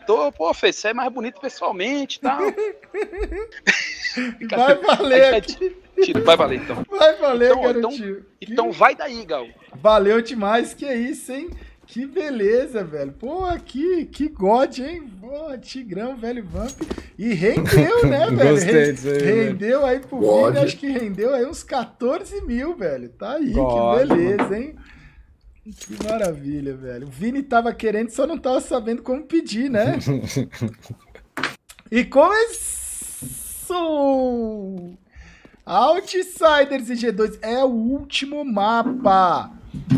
comentou, pô, Fê, você é mais bonito pessoalmente e tal. Vai valer. Vai valer, então. Vai valer, garotinho. Então vai daí, Gal. Valeu demais, que é isso, hein? Que beleza, velho. Pô, que God, hein? Pô, Tigrão, velho Vamp. E rendeu, né, velho? Gostei disso aí, rendeu aí pro Vini, acho que rendeu aí uns 14 mil, velho. Tá aí, que beleza, hein? Que maravilha, velho. O Vini tava querendo, só não tava sabendo como pedir, né? E começou! Outsiders e G2 é o último mapa.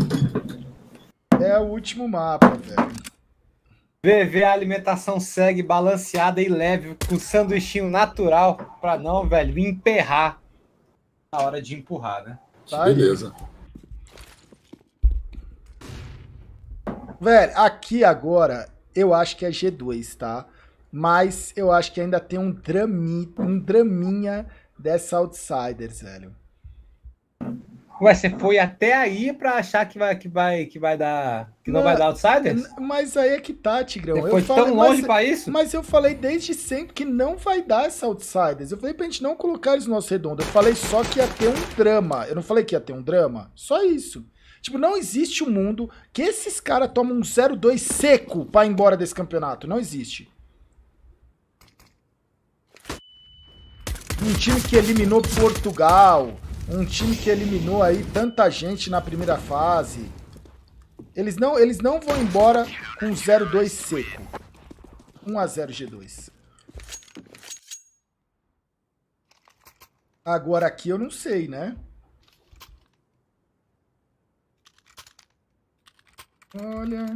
É o último mapa, velho. VV, a alimentação segue balanceada e leve, com sanduichinho natural, pra não, velho, emperrar na hora de empurrar, né? Tá, beleza. Velho, aqui agora, eu acho que é G2, tá? Mas eu acho que ainda tem um draminha dessa Outsiders, velho. Ué, você foi até aí pra achar que vai dar. Que não vai dar Outsiders? Mas aí é que tá, Tigrão. Você foi tão longe pra isso? Mas eu falei desde sempre que não vai dar essa Outsiders. Eu falei pra gente não colocar eles no nosso redondo. Eu falei só que ia ter um drama. Eu não falei que ia ter um drama? Só isso. Tipo, não existe um mundo que esses caras tomam um 0-2 seco pra ir embora desse campeonato. Não existe. Um time que eliminou Portugal. Um time que eliminou aí tanta gente na primeira fase. Eles não vão embora com 0-2 seco. 1-0 G2. Agora aqui eu não sei, né? Olha...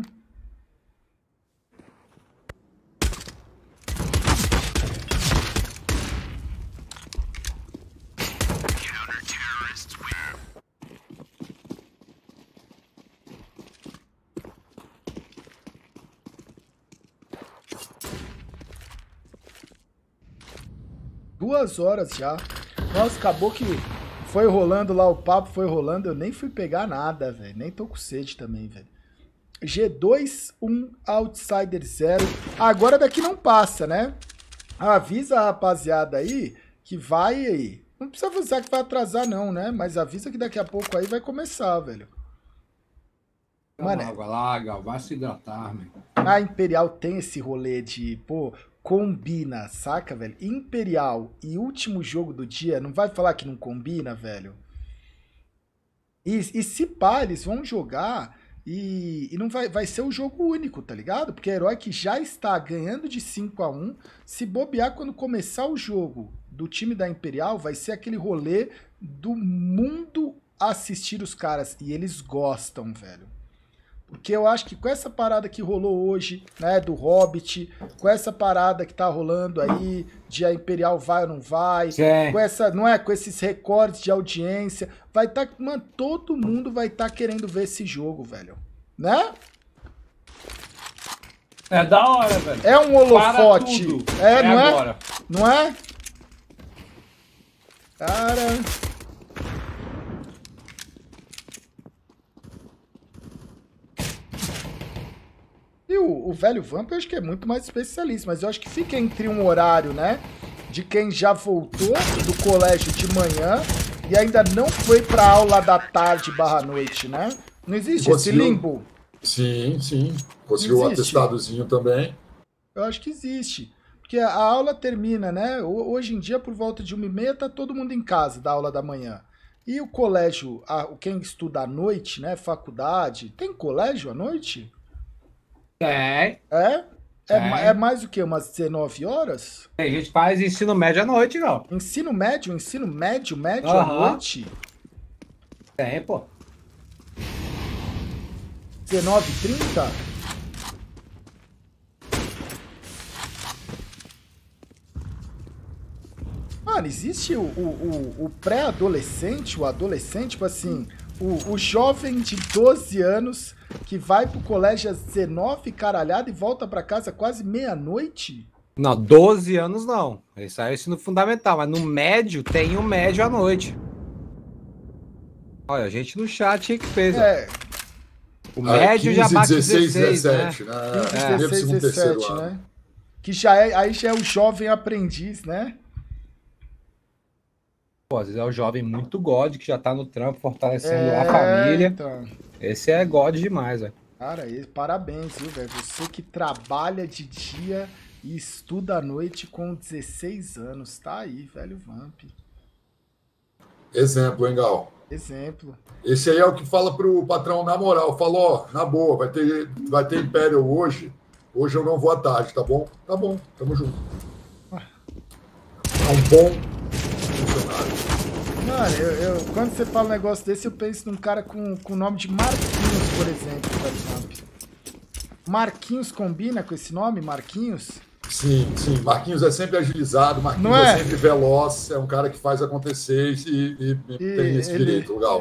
2 horas já. Nossa, acabou que foi rolando lá, o papo foi rolando, eu nem fui pegar nada, velho. Nem tô com sede também, velho. G2, 1, Outsider 0. Agora daqui não passa, né? Avisa a rapaziada aí que vai aí. Não precisa avisar que vai atrasar não, né? Mas avisa que daqui a pouco aí vai começar, velho. Mano, água lá, Gal, vai se hidratar, meu. A Imperial tem esse rolê de, pô, combina, saca, velho? Imperial e último jogo do dia, não vai falar que não combina, velho? E se pá, eles vão jogar e não vai ser o jogo único, tá ligado? Porque a Heroic já está ganhando de 5-1. Se bobear quando começar o jogo do time da Imperial, vai ser aquele rolê do mundo assistir os caras. E eles gostam, velho. Porque eu acho que com essa parada que rolou hoje, né, do Hobbit, com essa parada que tá rolando aí, de a Imperial vai ou não vai, com essa, não é, com esses recordes de audiência, vai tá, mano, todo mundo vai tá querendo ver esse jogo, velho, né? É da hora, velho. É um holofote. É, não é? Agora. Não é? Cara... E o velho Vamp eu acho que é muito mais especialista, mas eu acho que fica entre um horário, né? De quem já voltou do colégio de manhã e ainda não foi pra aula da tarde / noite, né? Não existe esse limbo? Sim, sim. Conseguiu o atestadozinho também. Eu acho que existe. Porque a aula termina, né? Hoje em dia, por volta de 1h30, tá todo mundo em casa da aula da manhã. E o colégio, quem estuda à noite, né? Faculdade, tem colégio à noite? É. É mais o que? Umas 19 horas? A gente faz ensino médio à noite, não. Ensino médio à noite? Tem, pô. 19h30? Mano, existe o pré-adolescente, o adolescente, tipo assim, o jovem de 12 anos que vai pro colégio às 19 caralhada e volta pra casa quase meia-noite? Não, 12 anos não. Isso aí é o ensino fundamental, mas no médio tem o médio à noite. Olha, a gente no chat aí que fez. O médio 15, já bate 16, 16, 17, né? 15, 16, 17, né? Que já é, aí já é o jovem aprendiz, né? Pô, às vezes é o jovem muito God, que já tá no trampo, fortalecendo a família. Então. Esse é God demais, velho. Cara, parabéns, viu, velho? Você que trabalha de dia e estuda à noite com 16 anos. Tá aí, velho Vamp. Exemplo, hein, Gal? Exemplo. Esse aí é o que fala pro patrão na moral. Fala, ó, na boa, vai ter Império hoje. Hoje eu não vou à tarde, tá bom? Tá bom, tamo junto. É um bom funcionário. Mano, quando você fala um negócio desse, eu penso num cara com o nome de Marquinhos, por exemplo, velho Vamp. Marquinhos combina com esse nome, Marquinhos? Sim, sim. Marquinhos é sempre agilizado, Marquinhos é sempre veloz, é um cara que faz acontecer e tem esse direito, legal.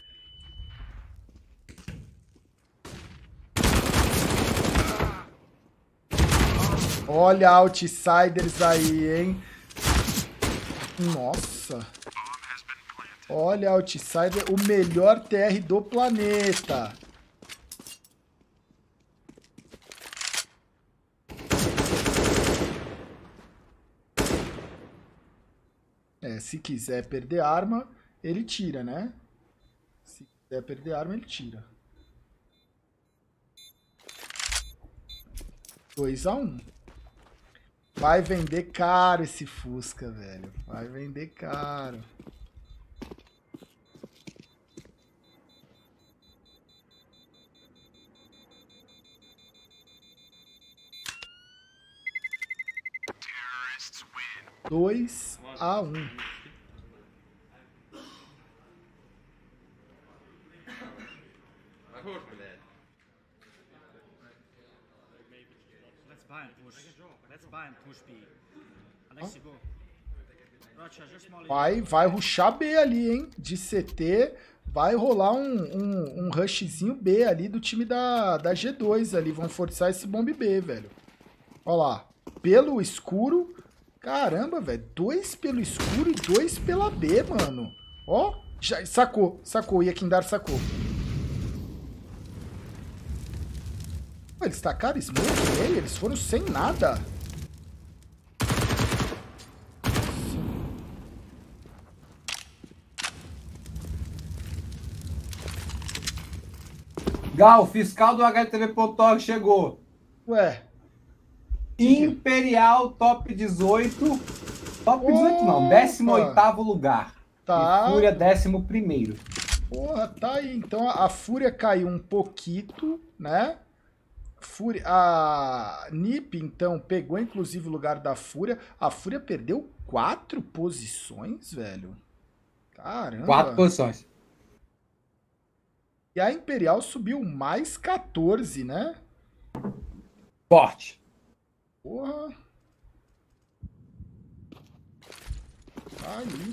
Olha Outsiders aí, hein? Nossa. Olha Outsider, o melhor TR do planeta. Se quiser perder arma, ele tira, né? Se quiser perder arma, ele tira. 2-1. Vai vender caro esse Fusca, velho. Vai vender caro. Dois a 1. Vai rushar B ali, hein? De CT, vai rolar um rushzinho B ali do time da G2 ali. Vão forçar esse bomb B, velho. Olha lá. Pelo escuro. Caramba, velho. 2 pelo escuro e 2 pela B, mano. Ó. Já, sacou. E a Kindar sacou. Pô, eles tacaram smoke nele? Eles foram sem nada. Gal, fiscal do HTV.org chegou. Ué. Imperial top 18. Top 18 não, 18º lugar. Tá. E Fúria 11º. Porra, tá aí. Então a Fúria caiu um pouquinho, né? A NiP, então, pegou inclusive o lugar da Fúria. A Fúria perdeu 4 posições, velho. Caramba. 4 posições. E a Imperial subiu mais 14, né? Forte. Porra. Tá aí.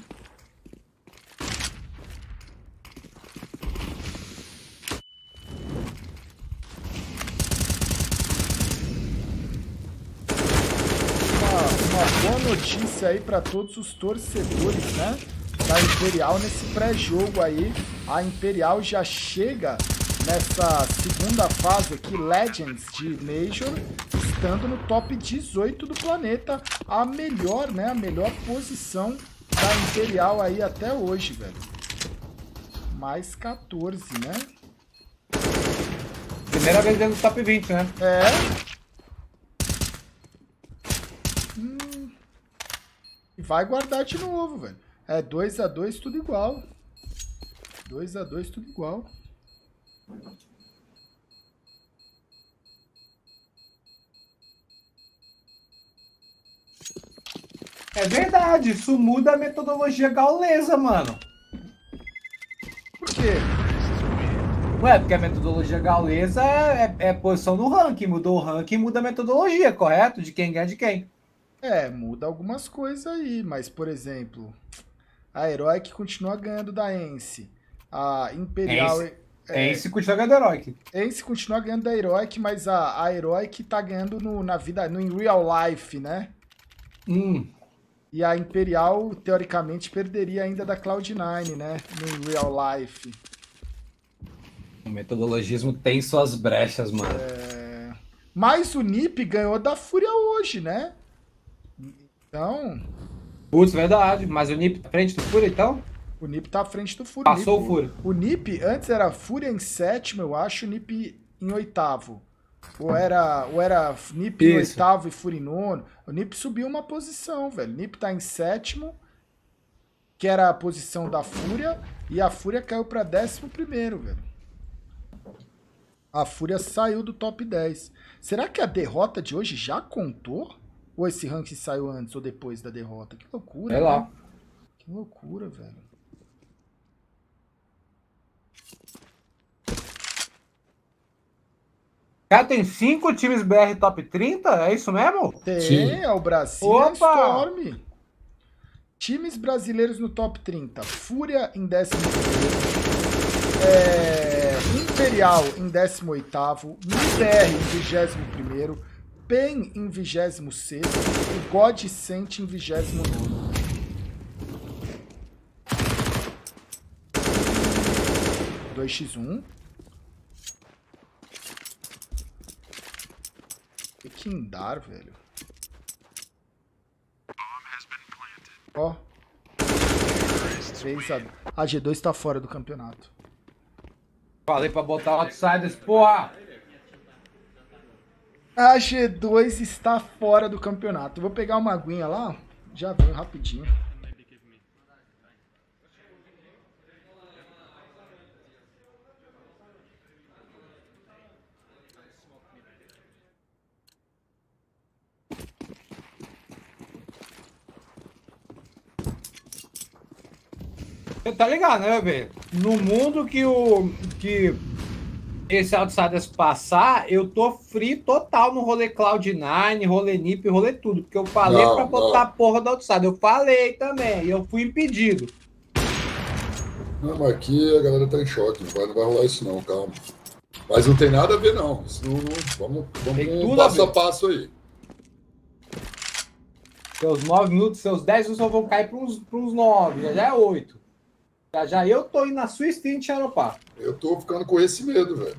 Uma boa notícia aí para todos os torcedores, né? Da Imperial nesse pré-jogo aí. A Imperial já chega nessa segunda fase aqui, Legends de Major, estando no top 18 do planeta. A melhor, né? A melhor posição da Imperial aí até hoje, velho. Mais 14, né? Primeira vez dentro do top 20, né? É. E vai guardar de novo, velho. É 2-2, tudo igual. 2-2, tudo igual. É verdade, isso muda a metodologia gaulesa, mano. Por quê? Ué, porque a metodologia gaulesa é posição no ranking. Mudou o ranking, muda a metodologia, correto? De quem ganha de quem. É, muda algumas coisas aí, mas, por exemplo, a Heroic continua ganhando da Ence. A Imperial... Ence continua ganhando da Heroic. Ence continua ganhando da Heroic, mas a Heroic tá ganhando na vida, no in real life, né? E a Imperial, teoricamente, perderia ainda da Cloud9, né? No in real life. O metodologismo tem suas brechas, mano. Mas o NiP ganhou da Fúria hoje, né? Então... Putz, verdade. Mas o NiP tá à frente do Fúria, então? O NiP tá à frente do Fúria. Passou o Fúria. O NiP antes era Fúria em 7º, eu acho, o NiP em 8º. Ou era NiP em 8º e Fúria em 9º. O NiP subiu uma posição, velho. O NiP tá em 7º, que era a posição da Fúria, e a Fúria caiu pra 11º, velho. A Fúria saiu do top 10. Será que a derrota de hoje já contou? Ou esse ranking saiu antes ou depois da derrota? Que loucura, Sei lá. Que loucura, velho. Cara, tem 5 times BR top 30? É isso mesmo? Tem, Sim. é o Brasil Opa! e a Storm. Times brasileiros no top 30. Fúria em 11º. Imperial em 18º. MIBR em 21º. PEN em 26º. E Godsent em 29º. Que Kindar, velho. Ó. 3-1. A G2 tá fora do campeonato. Falei pra botar outsiders, porra! A G2 está fora do campeonato. Eu vou pegar uma aguinha lá. Já venho rapidinho. Você tá ligado, né, velho? No mundo que esse Outsiders passar, eu tô free total no rolê Cloud9, rolê NiP, rolê tudo. Porque eu falei pra botar a porra do Outsiders. Eu falei também, e eu fui impedido. Não, mas aqui a galera tá em choque, não vai rolar isso não, calma. Mas não tem nada a ver não, isso vamos passo a passo aí. Seus 9 minutos, seus 10 minutos só vão cair pra uns 9, já é 8. Já eu tô indo na sua stream de xaropar. Eu tô ficando com esse medo, velho.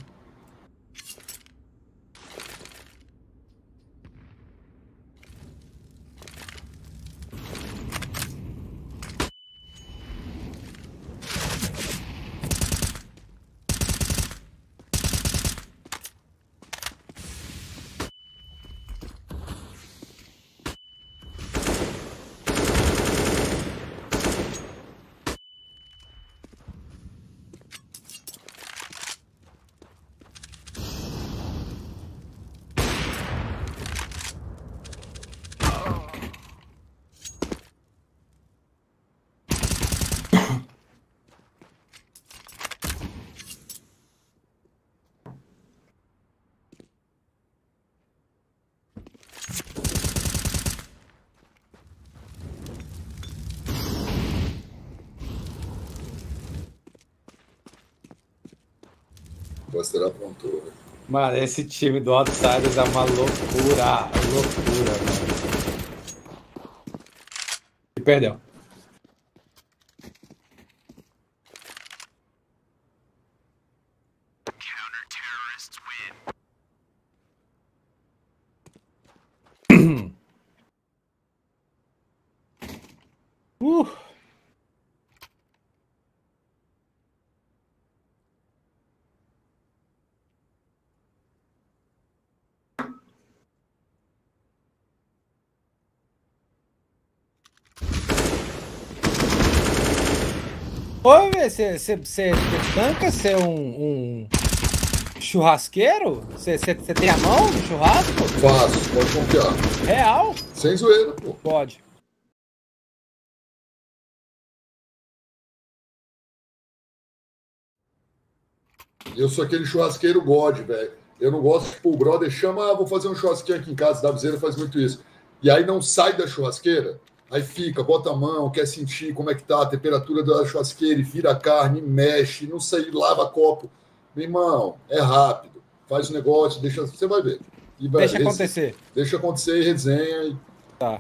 Será pronto, velho. Mano, esse time do Outsiders é uma loucura. Loucura, mano. E perdeu. Ô, velho, você tanca ser um churrasqueiro? Você tem a mão no churrasco? Fácil, pode confiar. Real? Sem zoeira, pô. Pode. Eu sou aquele churrasqueiro God, velho. Eu não gosto, tipo, o brother chama, vou fazer um churrasquinho aqui em casa, da Viseira faz muito isso. E aí não sai da churrasqueira, aí fica, bota a mão, quer sentir como é que tá a temperatura da churrasqueira, e vira a carne, mexe, não sei, lava copo. Meu irmão, é rápido. Faz o negócio, deixa, você vai ver. E vai, deixa acontecer. Deixa acontecer e resenha. E... Tá.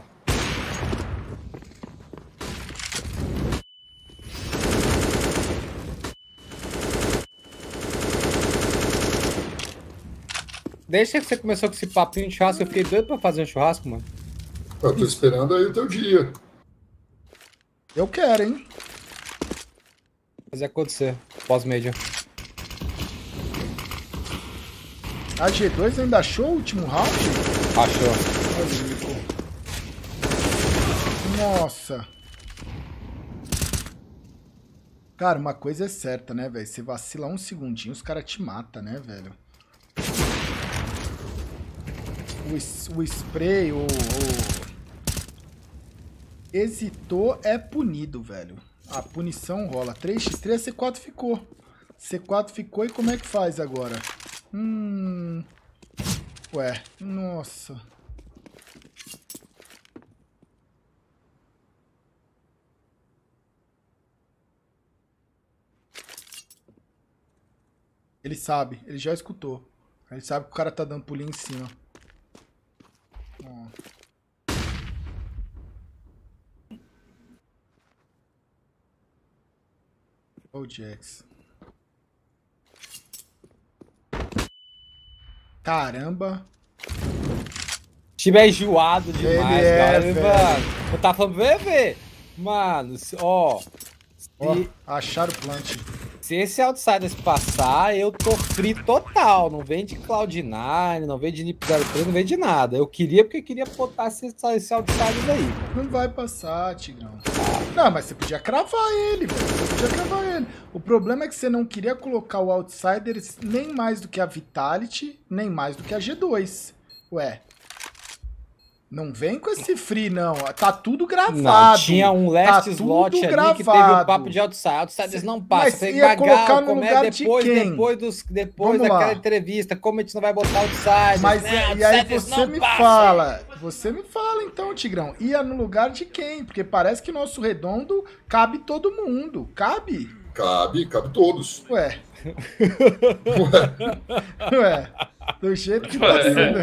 Desde que você começou com esse papinho de churrasco, eu fiquei doido pra fazer um churrasco, mano. Eu tô esperando aí o teu dia. Eu quero, hein? Fazer acontecer. Pós-média. A G2 ainda achou o último round? Achou. Nossa. Cara, uma coisa é certa, né, velho? Você vacila um segundinho, os caras te matam, né, velho? O spray, hesitou é punido, velho. A punição rola. 3x3, a C4 ficou. C4 ficou e como é que faz agora? Ué, nossa. Ele sabe, ele já escutou. Ele sabe que o cara tá dando pulinho em cima. Ó. Ô, Jax. Caramba. Tiver enjoado demais, Ele cara. velho. Mano, eu tava falando, VV. Mano, ó. Ó, acharam o plant. Se esse Outsiders passar, eu tô free total. Não vem de Cloud9, não vem de NIP03, não vem de nada. Eu queria porque eu queria botar esse Outsiders aí. Não vai passar, Tigrão. Não, mas você podia cravar ele, velho. Você podia cravar ele. O problema é que você não queria colocar o Outsiders nem mais do que a Vitality, nem mais do que a G2. Ué. Não vem com esse free, não. Tá tudo gravado. Não, tinha um last tá slot tudo ali gravado. que teve o papo de Outsiders. Outsiders não passa. Mas Falei, ia colocar Magal, no como lugar é de depois, quem? depois Vamos daquela lá. entrevista, como a gente não vai botar Outsiders? Mas né? e aí Outsiders você não me passa. fala. Você me fala então, Tigrão. Ia no lugar de quem? Porque parece que nosso redondo cabe todo mundo. Cabe? Cabe todos. Ué. Ué. Do jeito que tá sendo.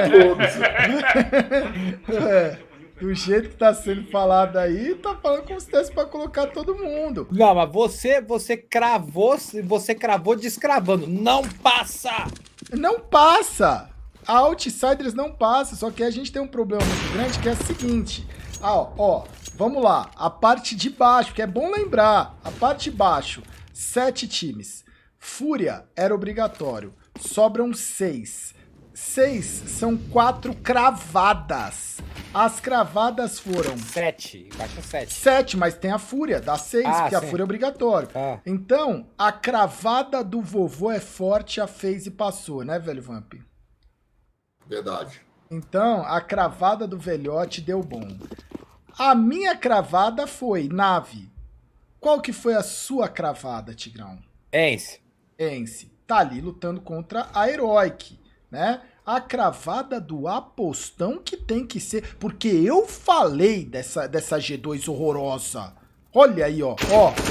Ué. Do jeito que tá sendo falado aí, tá falando como se desse pra colocar todo mundo. Não, mas você cravou descravando. Não passa! Não passa! A Outsiders não passa, só que a gente tem um problema muito grande que é o seguinte. Ó, vamos lá. A parte de baixo, que é bom lembrar. A parte de baixo, 7 times. Fúria era obrigatório. Sobram 6. 6 são 4 cravadas. As cravadas foram 7, baixa 7. 7, mas tem a Fúria, dá 6, porque sim. a Fúria é obrigatório. Ah. Então, a cravada do vovô é forte, a FaZe passou, né, velho Vamp? Verdade. Então, a cravada do velhote deu bom. A minha cravada foi nave. Qual que foi a sua cravada, Tigrão? Ence. Ence. Tá ali lutando contra a Heroic, né? A cravada do apostão que tem que ser... Porque eu falei dessa G2 horrorosa. Olha aí, ó.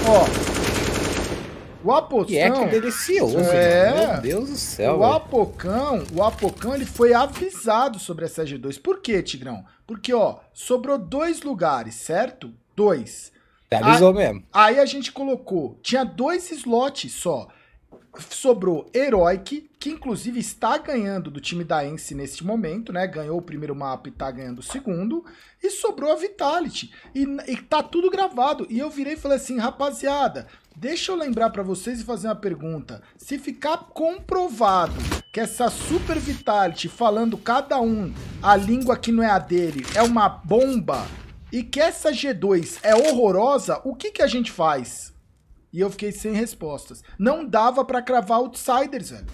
O apostão... Que é que delicioso, É. mano. Meu Deus do céu. O Apocão, ele foi avisado sobre essa G2. Por quê, Tigrão? Porque, ó, sobrou 2 lugares, certo? 2. Você avisou mesmo. Aí a gente colocou, tinha 2 slots só. Sobrou Heroic, que inclusive está ganhando do time da Ence neste momento, né? Ganhou o primeiro mapa e tá ganhando o segundo. E sobrou a Vitality. E tá tudo gravado. E eu virei e falei assim, rapaziada, deixa eu lembrar pra vocês e fazer uma pergunta. Se ficar comprovado que essa Super Vitality, falando cada um a língua que não é a dele, é uma bomba, e que essa G2 é horrorosa, o que a gente faz? E eu fiquei sem respostas. Não dava pra cravar Outsiders, velho.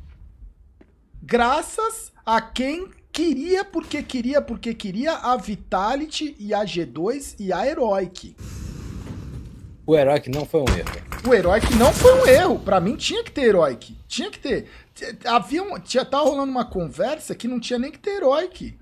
Graças a quem queria, porque queria a Vitality e a G2 e a Heroic. O Heroic não foi um erro. O Heroic não foi um erro. Pra mim tinha que ter Heroic. Tinha que ter. Tava rolando uma conversa que não tinha nem que ter Heroic.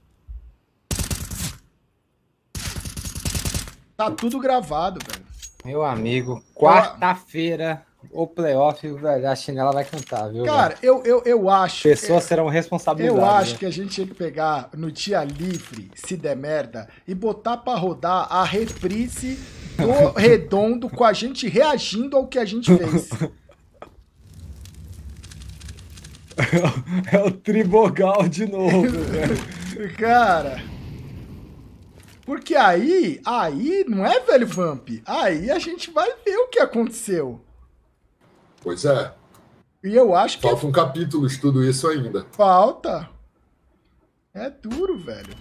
Tá tudo gravado, velho. Meu amigo, quarta-feira, o playoff, velho, a chinela vai cantar, viu? Cara, eu acho... Pessoas serão responsabilizadas. Eu acho né? que a gente tinha que pegar no dia livre, se der merda, e botar pra rodar a reprise do Redondo com a gente reagindo ao que a gente fez. É o Tribogal de novo, velho. Cara... Porque aí não é, velho Vamp? Aí a gente vai ver o que aconteceu. Pois é. E eu acho que... Falta um capítulo de tudo isso ainda. Falta. É duro, velho.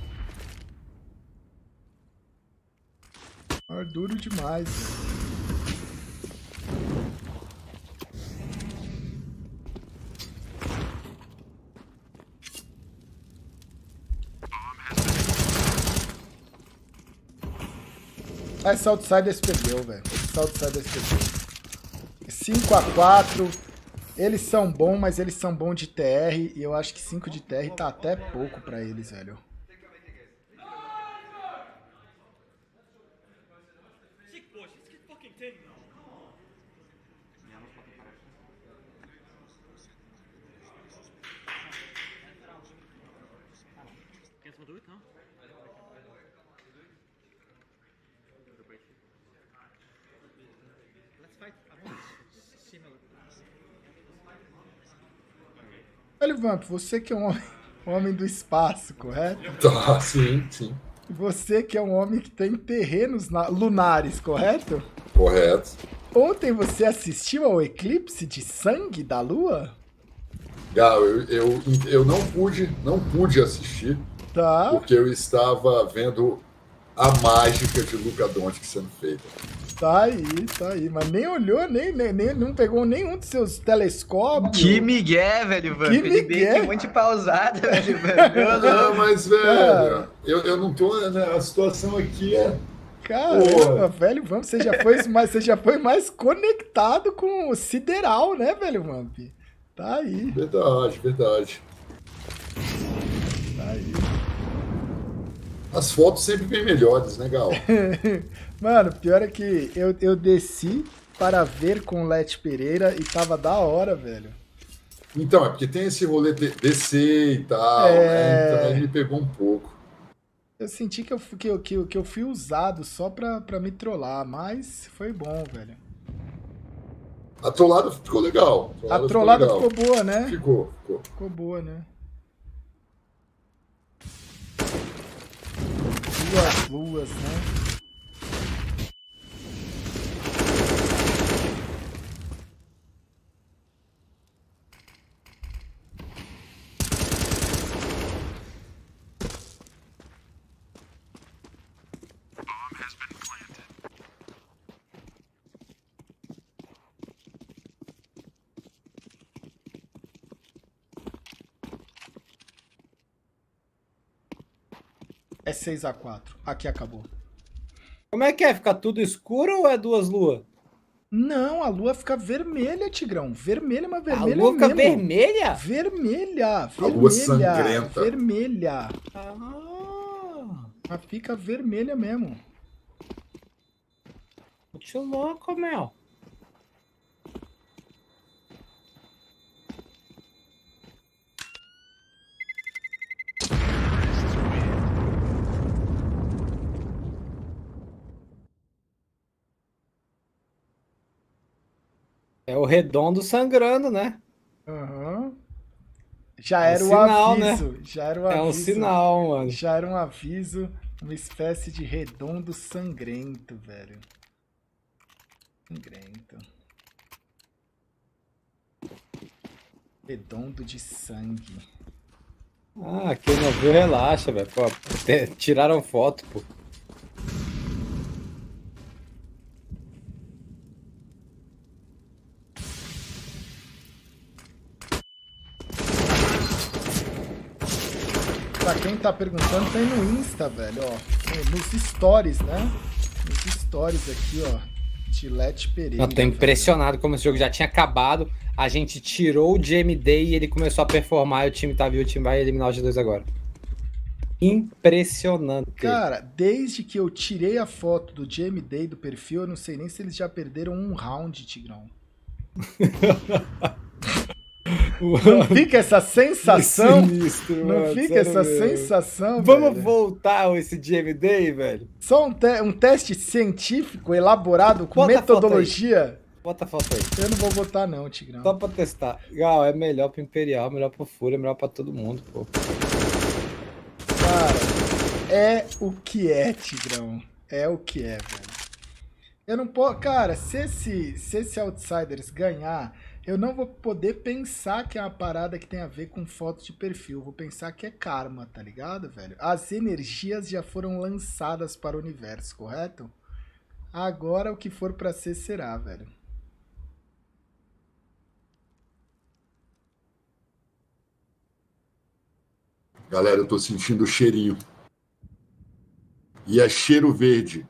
É duro demais, velho. Esse Outsiders perdeu, velho. Esse Outsiders perdeu. 5-4. Eles são bons, mas eles são bons de TR. E eu acho que 5 de TR tá até pouco pra eles, velho. Velho Vamp, você que é um homem do espaço, correto? Tá, sim, sim. Você que é um homem que tem terrenos lunares, correto? Correto. Ontem você assistiu ao eclipse de sangue da Lua? Gal, eu não pude assistir, Tá. porque eu estava vendo a mágica de Luka Doncic sendo feita. Tá aí. Mas nem olhou, nem não pegou nenhum dos seus telescópios. Que migué, velho, Vamp. Que Ele migué? tem um monte de pausada, velho, Vamp. Não, mas, velho, eu não tô... Né, a situação aqui é... Caramba, velho Vamp, você já foi mais conectado com o sideral, né, velho Vamp? Tá aí. Verdade. Tá aí. As fotos sempre bem melhores, né, Gal? Mano, pior é que eu desci para ver com o Lete Pereira e tava da hora, velho. Então, é porque tem esse rolê de descer e tal, né? Então aí me pegou um pouco. Eu senti que eu fui usado só pra me trollar, mas foi bom, velho. A trollada ficou legal. A trollada ficou boa, né? Ficou. Ficou boa, né? Duas luas, né? É 6-4. Aqui acabou. Como é que é? Fica tudo escuro ou é duas luas? Não, a lua fica vermelha, Tigrão. Vermelha, mas vermelha A lua fica mesmo. vermelha? Vermelha. A lua sangrenta. Vermelha. Ah, Mas fica vermelha mesmo. muito louco, meu. É o redondo sangrando, né? Aham. Já É um era o sinal, aviso. Já era o aviso. É um sinal, mano. Já era um aviso. Uma espécie de redondo sangrento, velho. Sangrento. Redondo de sangue. Ah, quem não viu, relaxa, velho. Pô, tiraram foto, pô. Pra quem tá perguntando, tem no Insta, velho, ó. Nos stories, né? Nos stories aqui, ó. Tilete Pereira. Eu tô impressionado como esse jogo já tinha acabado. A gente tirou o GMD e ele começou a performar. E o time tá vivo, o time vai eliminar o G2 agora. Impressionante. Cara, desde que eu tirei a foto do GMD do perfil, eu não sei nem se eles já perderam um round, Tigrão. Não fica essa sensação? Sinistro, Não mano, fica sério essa mesmo. sensação, Vamos velho? voltar esse GMD, velho? Só um teste científico elaborado com Bota a foto metodologia. Bota a foto aí. Eu não vou botar não, Tigrão. Só pra testar. Gal, é melhor pro Imperial, melhor pro Fúria, melhor pra todo mundo, pô. Cara, é o que é, Tigrão. É o que é, velho. Eu não posso... Cara, se esse Outsiders ganhar, eu não vou poder pensar que é uma parada que tem a ver com foto de perfil. Eu vou pensar que é karma, tá ligado, velho? As energias já foram lançadas para o universo, correto? Agora o que for pra ser, será, velho. Galera, eu tô sentindo o cheirinho. E é cheiro verde.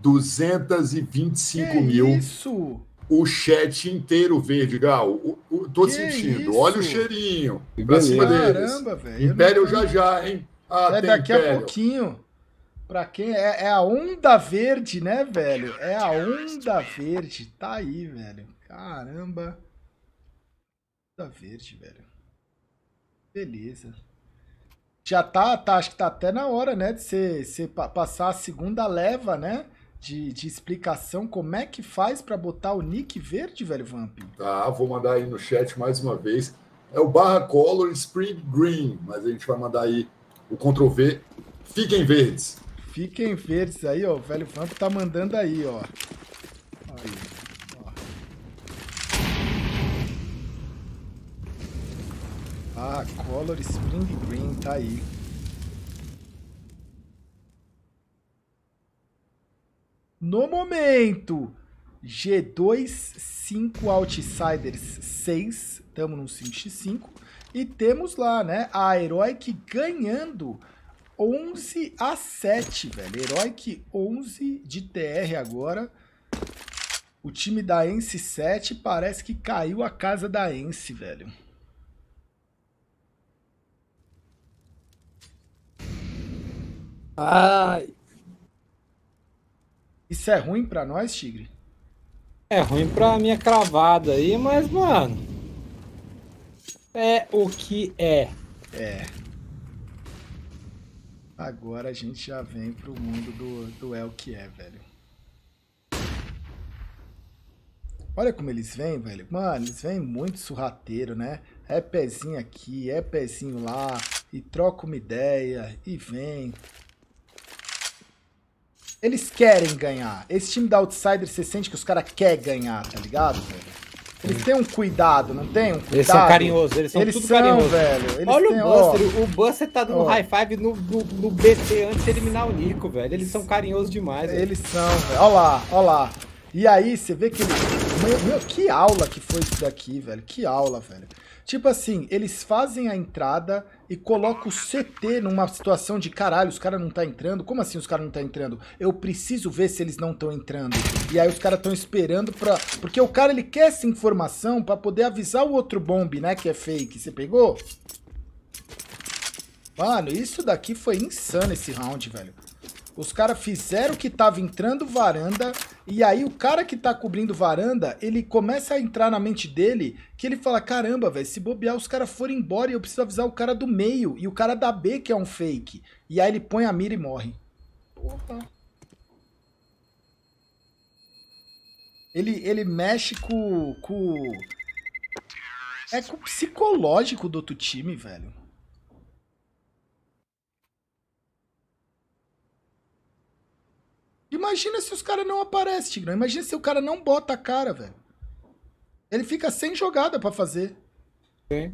225 mil. Isso? O chat inteiro verde, Gal. Tô Que sentindo. isso? Olha o cheirinho. Que Pra cima beleza. deles. Caramba, velho. Império já, hein? Ah, É tem daqui a Império. pouquinho. Pra quem é a onda verde, né, velho? É a onda verde. Tá aí, velho. Caramba. Onda verde, velho. Beleza. Já acho que tá até na hora, né, de você passar a segunda leva, né, de explicação. Como é que faz pra botar o nick verde, velho, Vamp? Tá, vou mandar aí no chat mais uma vez. É o /color Spring Green, mas a gente vai mandar aí o Ctrl V. Fiquem verdes. Fiquem verdes aí, ó. O velho Vamp tá mandando aí, ó. Aí, ó. Ah, Color Spring Green, tá aí. No momento, G2, 5 Outsiders, 6. Estamos no 5x5. E temos lá, né, a Heroic ganhando 11-7, velho. Heroic 11 de TR agora. O time da Ence 7 parece que caiu a casa da Ence, velho. Ai. Isso é ruim pra nós, Tigre? É ruim pra minha cravada aí, mas, mano. É o que é. É. Agora a gente já vem pro mundo do é o que é, velho. Olha como eles vêm, velho. Mano, eles vêm muito surrateiro, né? É pezinho aqui, é pezinho lá. E troca uma ideia, e vem. Eles querem ganhar. Esse time da Outsider, você sente que os caras querem ganhar, tá ligado, velho? Eles têm um cuidado, não tem um cuidado? Eles são carinhosos, eles são tudo carinhosos. Velho. Eles Olha têm, o Buster, o Buster tá dando ó. high five no BT antes de eliminar o Nico, velho. Eles são carinhosos demais, velho. Eles são, velho. Olha lá, olha lá. E aí, você vê que ele... Meu, que aula que foi isso daqui, velho. Que aula, velho. Tipo assim, eles fazem a entrada e colocam o CT numa situação de caralho, os caras não tá entrando. Como assim os caras não tá entrando? Eu preciso ver se eles não estão entrando. E aí os caras estão esperando pra... Porque o cara, ele quer essa informação pra poder avisar o outro bombe, né, que é fake. Você pegou? Mano, isso daqui foi insano esse round, velho. Os caras fizeram que tava entrando varanda, e aí o cara que tá cobrindo varanda, ele começa a entrar na mente dele, que ele fala, caramba, velho, se bobear os caras forem embora e eu preciso avisar o cara do meio, e o cara da B que é um fake. E aí ele põe a mira e morre. Porra. Ele mexe com... É com o psicológico do outro time, velho. Imagina se os caras não aparecem, Tigrão. Imagina se o cara não bota a cara, velho. Ele fica sem jogada pra fazer. Sim.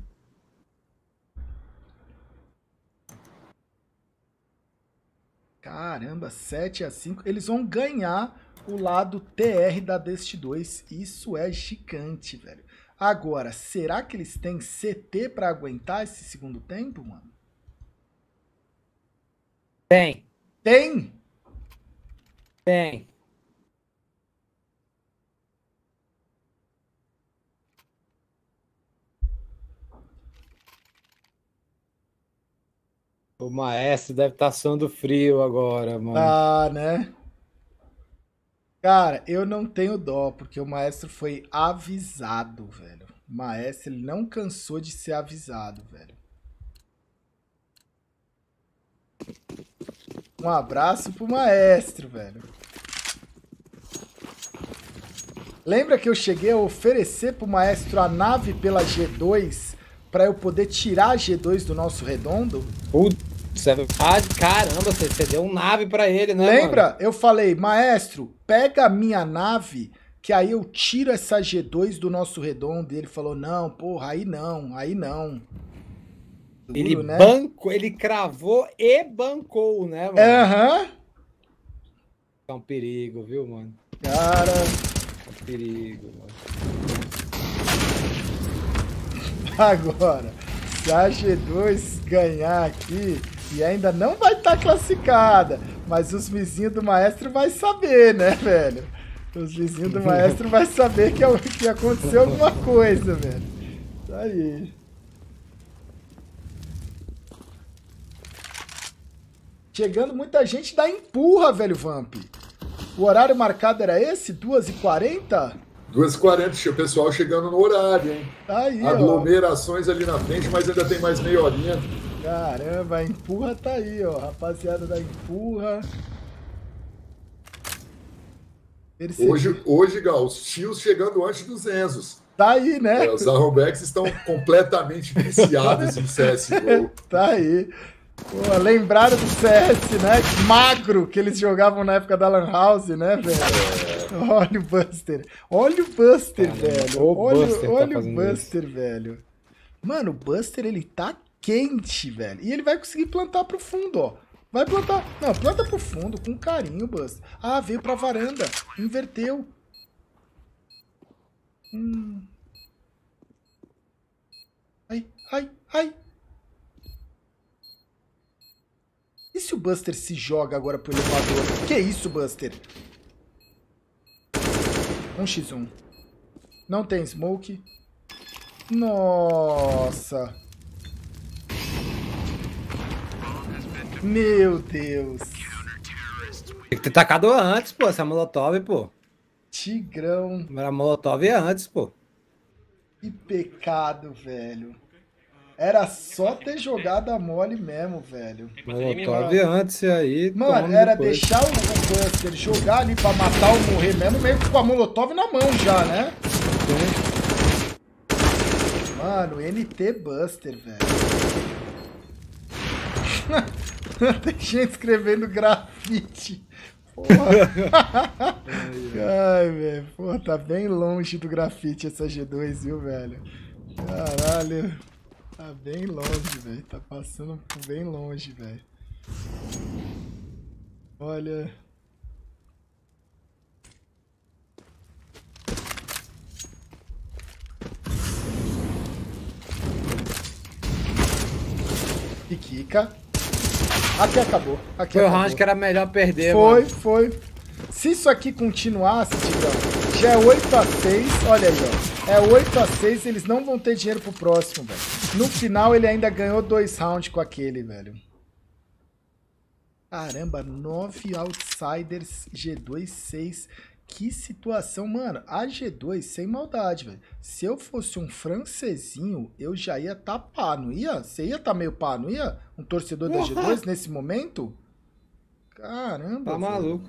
Caramba, 7-5. Eles vão ganhar o lado TR da Dust 2. Isso é gigante, velho. Agora, será que eles têm CT pra aguentar esse segundo tempo, mano? Tem. Tem? Tem. O maestro deve estar suando frio agora, mano. Ah, né? Cara, eu não tenho dó, porque o maestro foi avisado, velho. O maestro, ele não cansou de ser avisado, velho. Um abraço pro maestro, velho. Lembra que eu cheguei a oferecer pro maestro a nave pela G2 pra eu poder tirar a G2 do nosso redondo? Putz, é verdade. Caramba, você deu um nave pra ele, né, Lembra? mano? Eu falei, maestro, pega a minha nave que aí eu tiro essa G2 do nosso redondo. E ele falou, não, porra, aí não, aí não. Ele Duro, né? bancou, ele cravou e bancou, né, mano? Aham. É um perigo, viu, mano? Cara, É um perigo, mano. agora, se a G2 ganhar aqui, e ainda não vai estar classificada, mas os vizinhos do maestro vai saber, né, velho? Os vizinhos do maestro vai saber que aconteceu alguma coisa, velho. Isso aí. Chegando muita gente da empurra, velho, Vamp. O horário marcado era esse? 2h40? 2h40, o pessoal chegando no horário, hein? Aí, ó. Aglomerações ali na frente, mas ainda tem mais meia horinha. Caramba, a empurra tá aí, ó. Rapaziada da empurra. Hoje, Gal, os tios chegando antes dos Enzos. Tá aí, né? Os Arrombex estão completamente viciados em CSGO. Tá aí. Pô, lembraram do CS, né? Magro, que eles jogavam na época da Lan House, né, velho? Olha o Buster. Olha o Buster, Caramba, velho. o Olha, Buster tá olha o fazendo Buster, velho. Mano, o Buster, ele tá quente, velho. E ele vai conseguir plantar pro fundo, ó. Vai plantar. Não, planta pro fundo, com carinho, Buster. Ah, veio pra varanda. Inverteu. Ai, ai, ai. E se o Buster se joga agora pro elevador? Que isso, Buster? 1x1. Não tem smoke. Nossa. Meu Deus. Tem que ter tacado antes, pô, essa Molotov, pô. Tigrão. Era Molotov antes, pô. Que pecado, velho. Era só ter jogado a mole mesmo, velho. Molotov antes e aí... Mano, toma era depois. deixar o Buster jogar ali pra matar ou morrer mesmo, meio que com a Molotov na mão já, né? Mano, NT Buster, velho. Tem gente escrevendo grafite. Porra. Ai, velho. Pô, tá bem longe do grafite essa G2, viu, velho? Caralho. Tá bem longe, velho. Tá passando bem longe, velho. Olha. E Kika. Aqui acabou. Aqui Foi o acabou. round que era melhor perder, Foi, mano. foi. Se isso aqui continuasse, Tigrão, já é 8x6. Olha aí, ó. É 8x6, eles não vão ter dinheiro pro próximo, velho. No final, ele ainda ganhou 2 rounds com aquele, velho. Caramba, 9 outsiders, G2, 6. Que situação, mano. A G2, sem maldade, velho. Se eu fosse um francesinho, eu já ia tá pá, não ia? Você ia tá meio pá, não ia? Um torcedor da G2 nesse momento? Caramba, Tá velho. maluco.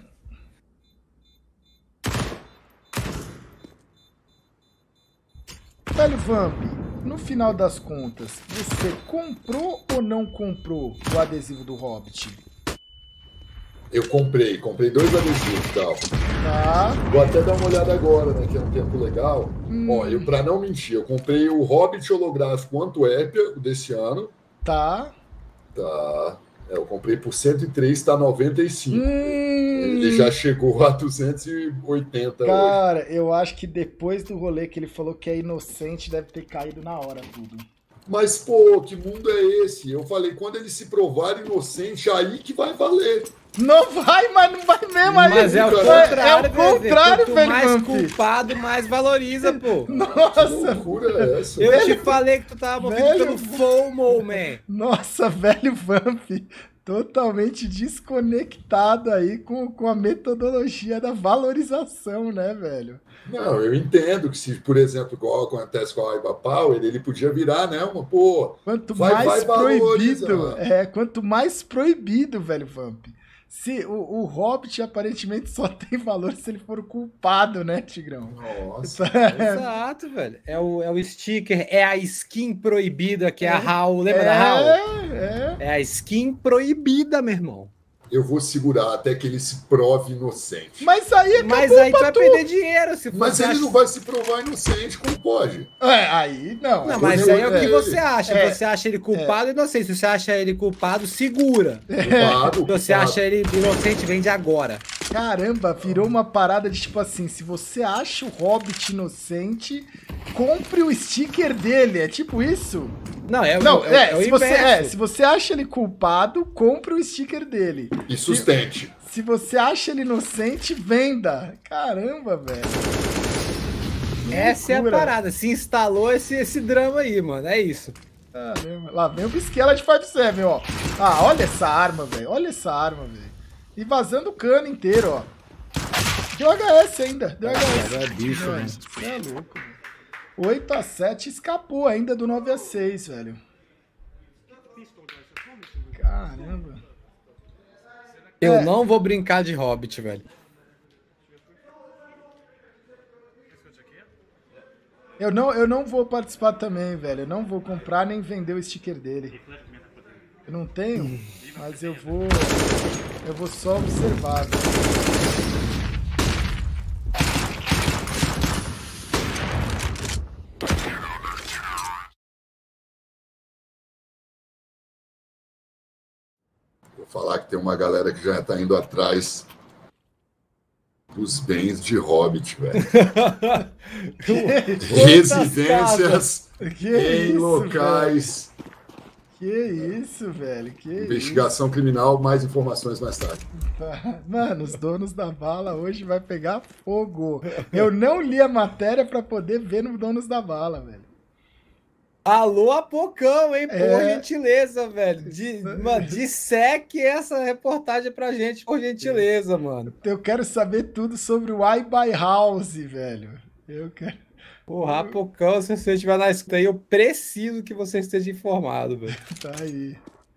Velho Vamp, no final das contas, você comprou ou não comprou o adesivo do Hobbit? Eu comprei 2 adesivos e tal. Tá. Vou até dar uma olhada agora, né? Que é um tempo legal. Ó, eu, pra não mentir, eu comprei o Hobbit holográfico Antuérpia desse ano. Tá. Tá. Eu comprei por 103, tá 95. Ele já chegou a 280 hoje. Cara, eu acho que depois do rolê que ele falou que é inocente, deve ter caído na hora tudo. Mas, pô, que mundo é esse? Eu falei, quando ele se provar inocente, aí que vai valer. Não vai, mas não vai mesmo aí. Mas é o cara. contrário, É o contrário, Quanto velho, mais Vamp. culpado, mais valoriza, pô. Que Nossa, loucura é essa? Eu te falei que tu tava movido velho. pelo FOMO, man. nossa, velho Vamp. Totalmente desconectado aí com a metodologia da valorização, né, velho? Não, eu entendo que se, por exemplo, igual acontece com a Aiba Power, ele podia virar, né, uma, pô... Quanto vai mais valorizar. proibido, quanto mais proibido, velho Vamp. Se o Hobbit aparentemente só tem valor se ele for o culpado, né, Tigrão? Nossa. Exato, velho. É o sticker, é a skin proibida que é a Howl. Lembra da Howl? É a skin proibida, meu irmão. Eu vou segurar até que ele se prove inocente. Mas aí acabou Mas aí tu pra vai perder dinheiro. Se Mas você ele acha- não vai se provar inocente, como pode? Aí não. Não, aí mas eu- aí é o que você acha. É. Você acha ele culpado e inocente. Se você acha ele culpado, segura. Culpado, Se você culpado. acha ele inocente, vende agora. Caramba, virou uma parada de tipo assim, se você acha o Hobbit inocente, compre o sticker dele. É tipo isso? Não, é, Não, é o se você, inverso. se você acha ele culpado, compre o sticker dele. E sustente. Se você acha ele inocente, venda. Caramba, velho. Essa é a loucura. parada. Se instalou esse drama aí, mano. É isso. Caramba. Lá vem o Bisquela de 5-7, ó. Ah, olha essa arma, velho. Olha essa arma, velho. E vazando o cano inteiro, ó. Deu HS ainda. Deu HS. É bicho, Mano, né? você é louco, velho. 8-7 escapou ainda do 9-6, velho. Caramba. Eu É. não vou brincar de Hobbit, velho. Eu não vou participar também, velho. Eu não vou comprar nem vender o sticker dele. Eu não tenho, mas eu vou só observar, velho. Vou falar que tem uma galera que já está indo atrás dos bens de Hobbit, velho. Residências Que em isso, locais. Que isso, velho? Que Investigação criminal, mais informações mais tarde. isso? Mano, os donos da bala hoje vai pegar fogo. Eu não li a matéria pra poder ver no Donos da Bala, velho. Alô, Apocão, hein? Por É. gentileza, velho. Mano, disseque essa reportagem pra gente, por gentileza, mano. Eu quero saber tudo sobre o I Buy House, velho. Eu quero. Porra, Apocão, se você estiver na escuta aí, eu preciso que você esteja informado, velho. Tá aí.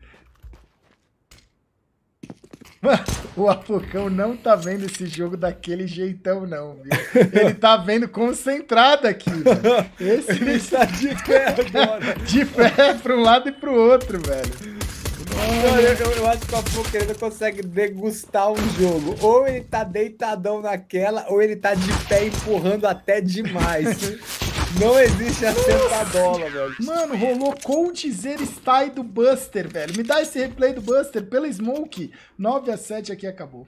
Mano, o Apocão não tá vendo esse jogo daquele jeitão, não, viu? Ele tá vendo concentrado aqui, velho. Esse Ele está de pé agora. de pé pra um lado e pro outro, velho. Não, eu acho que o Apocão ele não consegue degustar um jogo. Ou ele tá deitadão naquela, ou ele tá de pé empurrando até demais. Não existe a sentadola, velho. Mano, rolou Coldzera Style do Buster, velho. Me dá esse replay do Buster pela Smoke. 9-7 aqui acabou.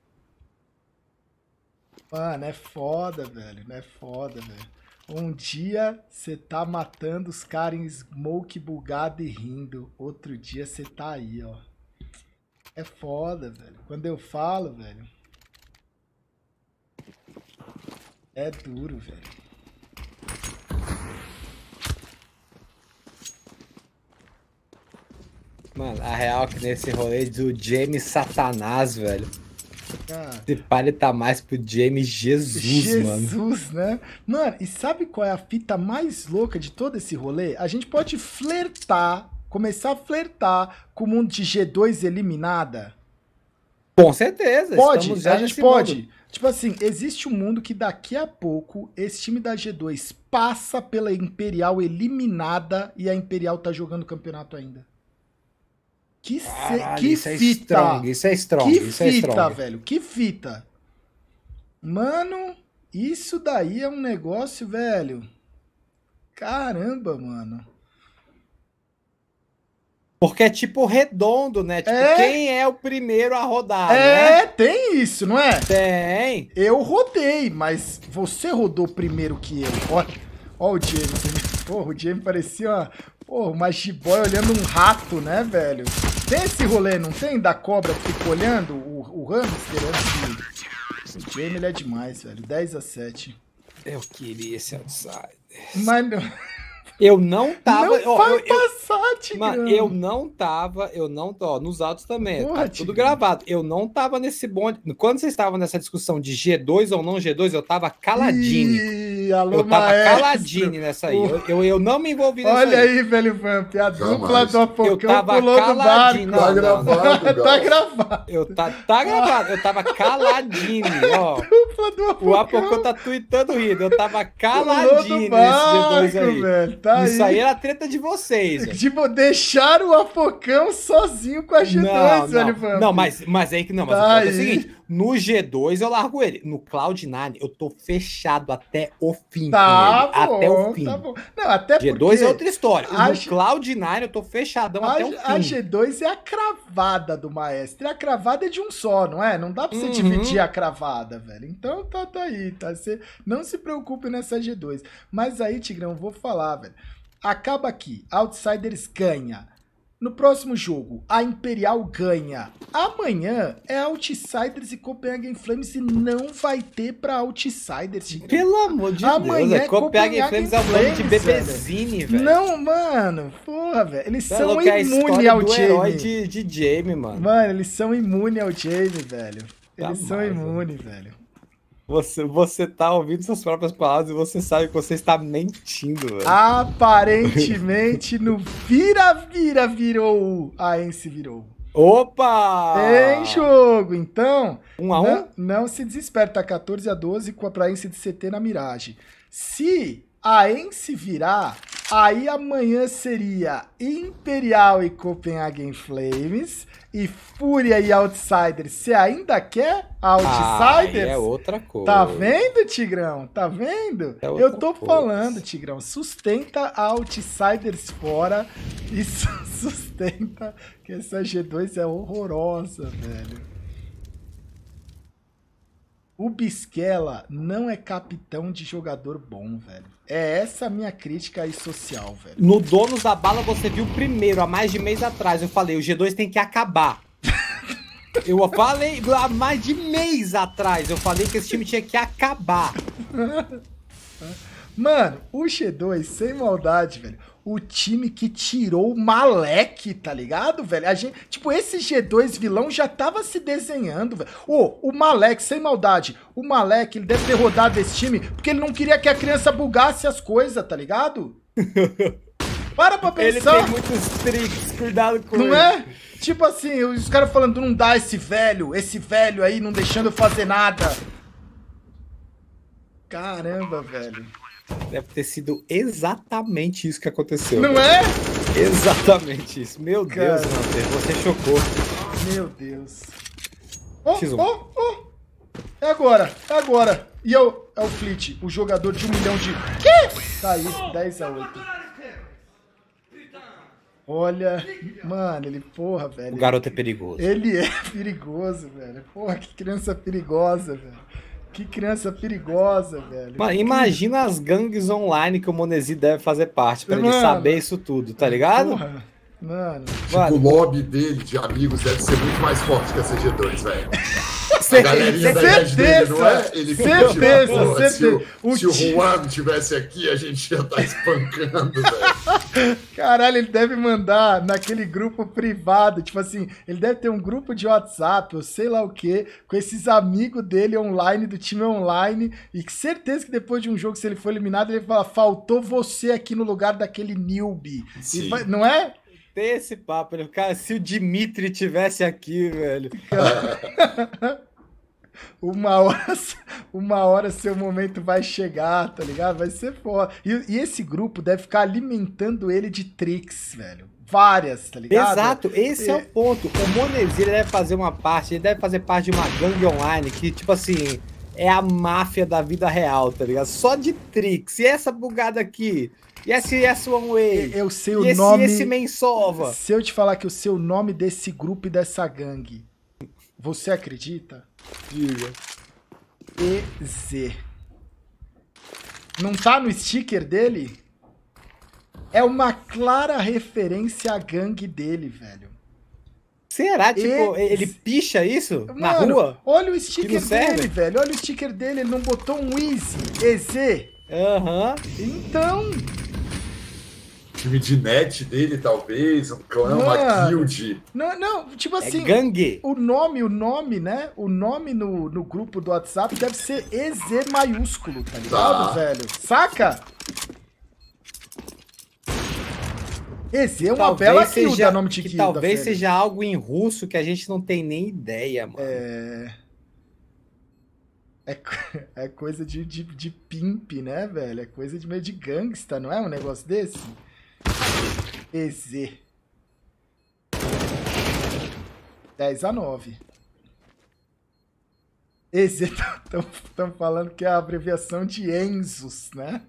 Mano, é foda, velho. Não é foda, velho. Um dia você tá matando os caras em Smoke bugado e rindo. Outro dia você tá aí, ó. É foda, velho. Quando eu falo, velho. É duro, velho. Mano, a real é que nesse rolê do James Satanás, velho. Cara. Esse palha tá mais pro James Jesus, mano. Jesus, né? Mano, e sabe qual é a fita mais louca de todo esse rolê? A gente pode flertar, começar a flertar com o mundo de G2 eliminada. Com certeza. Pode, estamos já a gente nesse pode. mundo. Tipo assim, existe um mundo que daqui a pouco esse time da G2 passa pela Imperial eliminada e a Imperial tá jogando campeonato ainda. Caralho, Que isso é fita! strong, isso é strong, Que isso é fita, strong. velho. Que fita. Mano, isso daí é um negócio, velho. Caramba, mano. Porque é tipo redondo, né? Tipo, É. quem é o primeiro a rodar, É, né? tem isso, não é? Tem. Eu rodei, mas você rodou primeiro que eu. Ó o Jamie. Porra, o Jamie parecia uma jiboia olhando um rato, né, velho? Tem esse rolê, não tem? Da cobra que fica olhando o hamster antes de... O Jamie, ele é demais, velho. 10-7. Eu queria esse outside. Mas não... Eu não tava. Não vai passar, Tigrão. Mano, eu não tô. Nos autos também. Porra, Tá tudo Tigrão. gravado. Eu não tava nesse bonde. Quando vocês estavam nessa discussão de G2 ou não G2, eu tava caladinho. Ih, alô, Eu tava maestro. caladinho nessa aí. Eu não me envolvi nessa Olha aí, velho Vamp, a dupla Jamais. do Eu Apocão tava pulou do barco. caladinho. Tá Não, gravado, Tá Gal. gravado. Tá gravado. Eu tava caladinho, ó. Dupla do Apocão. O Apocão tá tweetando rindo. Eu tava Pulou caladinho do nesse barco, G2 aí. velho. Tá Isso aí era treta de vocês, velho. Tipo, deixar o Apocão sozinho com a G2, velho Vamp. Não, mas aí que não, mas Tá o ponto é aí. o seguinte, no G2 eu largo ele, no Cloud9 eu tô fechado até o fim Tá com ele, bom, até o fim. tá bom. Não, até G2 porque é outra história, a no G- Cloud9 eu tô fechadão até o a fim. G2 é a cravada do maestro. E a cravada é de um só, não é? Não dá pra você Uhum. dividir a cravada, velho. Então tá aí, tá? Você não se preocupe nessa G2. Mas aí, Tigrão, vou falar, velho. Acaba aqui, Outsiders ganha. No próximo jogo, a Imperial ganha. Amanhã é Outsiders e Copenhagen Flames e não vai ter pra Outsiders, Tigrão. Pelo amor de Amanhã Deus, é Copenhagen Flames é o nome de Flames, Bebezine, velho. Não, mano, porra, velho. Eles Você é são louco, é a imunes história ao do herói Jamie. de Jamie, mano. Mano, eles são imunes ao Jamie, velho. Eles Tá são mais, imunes, velho. Você tá ouvindo suas próprias palavras e você sabe que você está mentindo, velho. Aparentemente, no vira-vira virou. A Ence virou. Opa! Tem jogo, então. 1 a 1? Não se desespere, tá 14-12 com a pra Ence de CT na Mirage. Se a Ence virar, aí amanhã seria Imperial e Copenhagen Flames e Fúria e Outsiders. Você ainda quer Outsiders? É outra coisa. Tá vendo, Tigrão? Tá vendo? É outra Eu tô coisa. falando, Tigrão. Sustenta a Outsiders fora e sustenta que essa G2 é horrorosa, velho. O Bisquela não é capitão de jogador bom, velho. É essa a minha crítica aí social, velho. No Donos da Bala você viu primeiro, há mais de mês atrás. Eu falei, o G2 tem que acabar. Eu falei, há mais de mês atrás, eu falei que esse time tinha que acabar. Mano, o G2, sem maldade, velho. O time que tirou o Malek, tá ligado, velho? A gente, tipo, esse G2 vilão já tava se desenhando, velho. O Malek, sem maldade, o Malek, ele deve ter rodado esse time porque ele não queria que a criança bugasse as coisas, tá ligado? Para pra Ele pensar. tem muitos tricks, cuidado com ele. Não é? Tipo assim, os caras falando, não dá esse velho aí não deixando eu fazer nada. Caramba, velho. Deve ter sido exatamente isso que aconteceu. Não velho. é? Exatamente isso. Meu Cara. Deus, Manter, você chocou. Meu Deus. Ó, X1. ó. É agora. E é o Fleet, o jogador de 1 milhão de... Quê? Tá aí, 10-8. Olha, mano, ele, porra, velho. O garoto é perigoso. Ele é perigoso, velho. Porra, que criança perigosa, velho. Que criança perigosa, velho. Mano, imagina as gangues online que o Monesi deve fazer parte, pra ele Mano. saber isso tudo, tá ligado? Porra, mano. O lobby dele de amigos deve ser muito mais forte que a CG2, velho. A Certeza. galerinha da idade dele, não é? Ele fica Certeza, tipo, pô, certeza. Se o Juan tivesse aqui, a gente ia estar espancando, velho. Caralho, ele deve mandar naquele grupo privado, tipo assim, ele deve ter um grupo de WhatsApp, ou sei lá o que, com esses amigos dele online, do time online, e que certeza que depois de um jogo, se ele for eliminado, ele fala, faltou você aqui no lugar daquele newbie. E vai- não é? Tem esse papo, né? Cara, se o Dimitri tivesse aqui, velho. Uma hora seu momento vai chegar, tá ligado? Vai ser foda. E esse grupo deve ficar alimentando ele de tricks, velho. Várias, tá ligado? Exato, esse é o ponto. O Monesi, ele deve fazer uma parte, ele deve fazer parte de uma gangue online que, tipo assim, é a máfia da vida real, tá ligado? Só de tricks. E essa bugada aqui? E esse One Way? Eu sei E o esse, nome. esse Mensova? Se eu te falar que eu sei o nome desse grupo e dessa gangue, você acredita? Diga. EZ. Não tá no sticker dele? É uma clara referência à gangue dele, velho. Será? Tipo, Esse- ele picha isso na Mano, rua? olha o Que sticker não serve? dele, velho. Olha o sticker dele. Ele não botou um Easy, EZ. Aham. Então, time de net dele, talvez, um clã, uma guild. Não, tipo assim, gangue. o nome, né? O nome no grupo do WhatsApp deve ser EZ maiúsculo, tá ligado, velho? Saca? EZ é uma bela guilda, nome de guilda. Talvez seja algo em russo que a gente não tem nem ideia, mano. É coisa de pimp, né, velho? É coisa de meio de gangsta, não é um negócio desse? EZ. 10-9. EZ estão falando que é a abreviação de Enzos, né?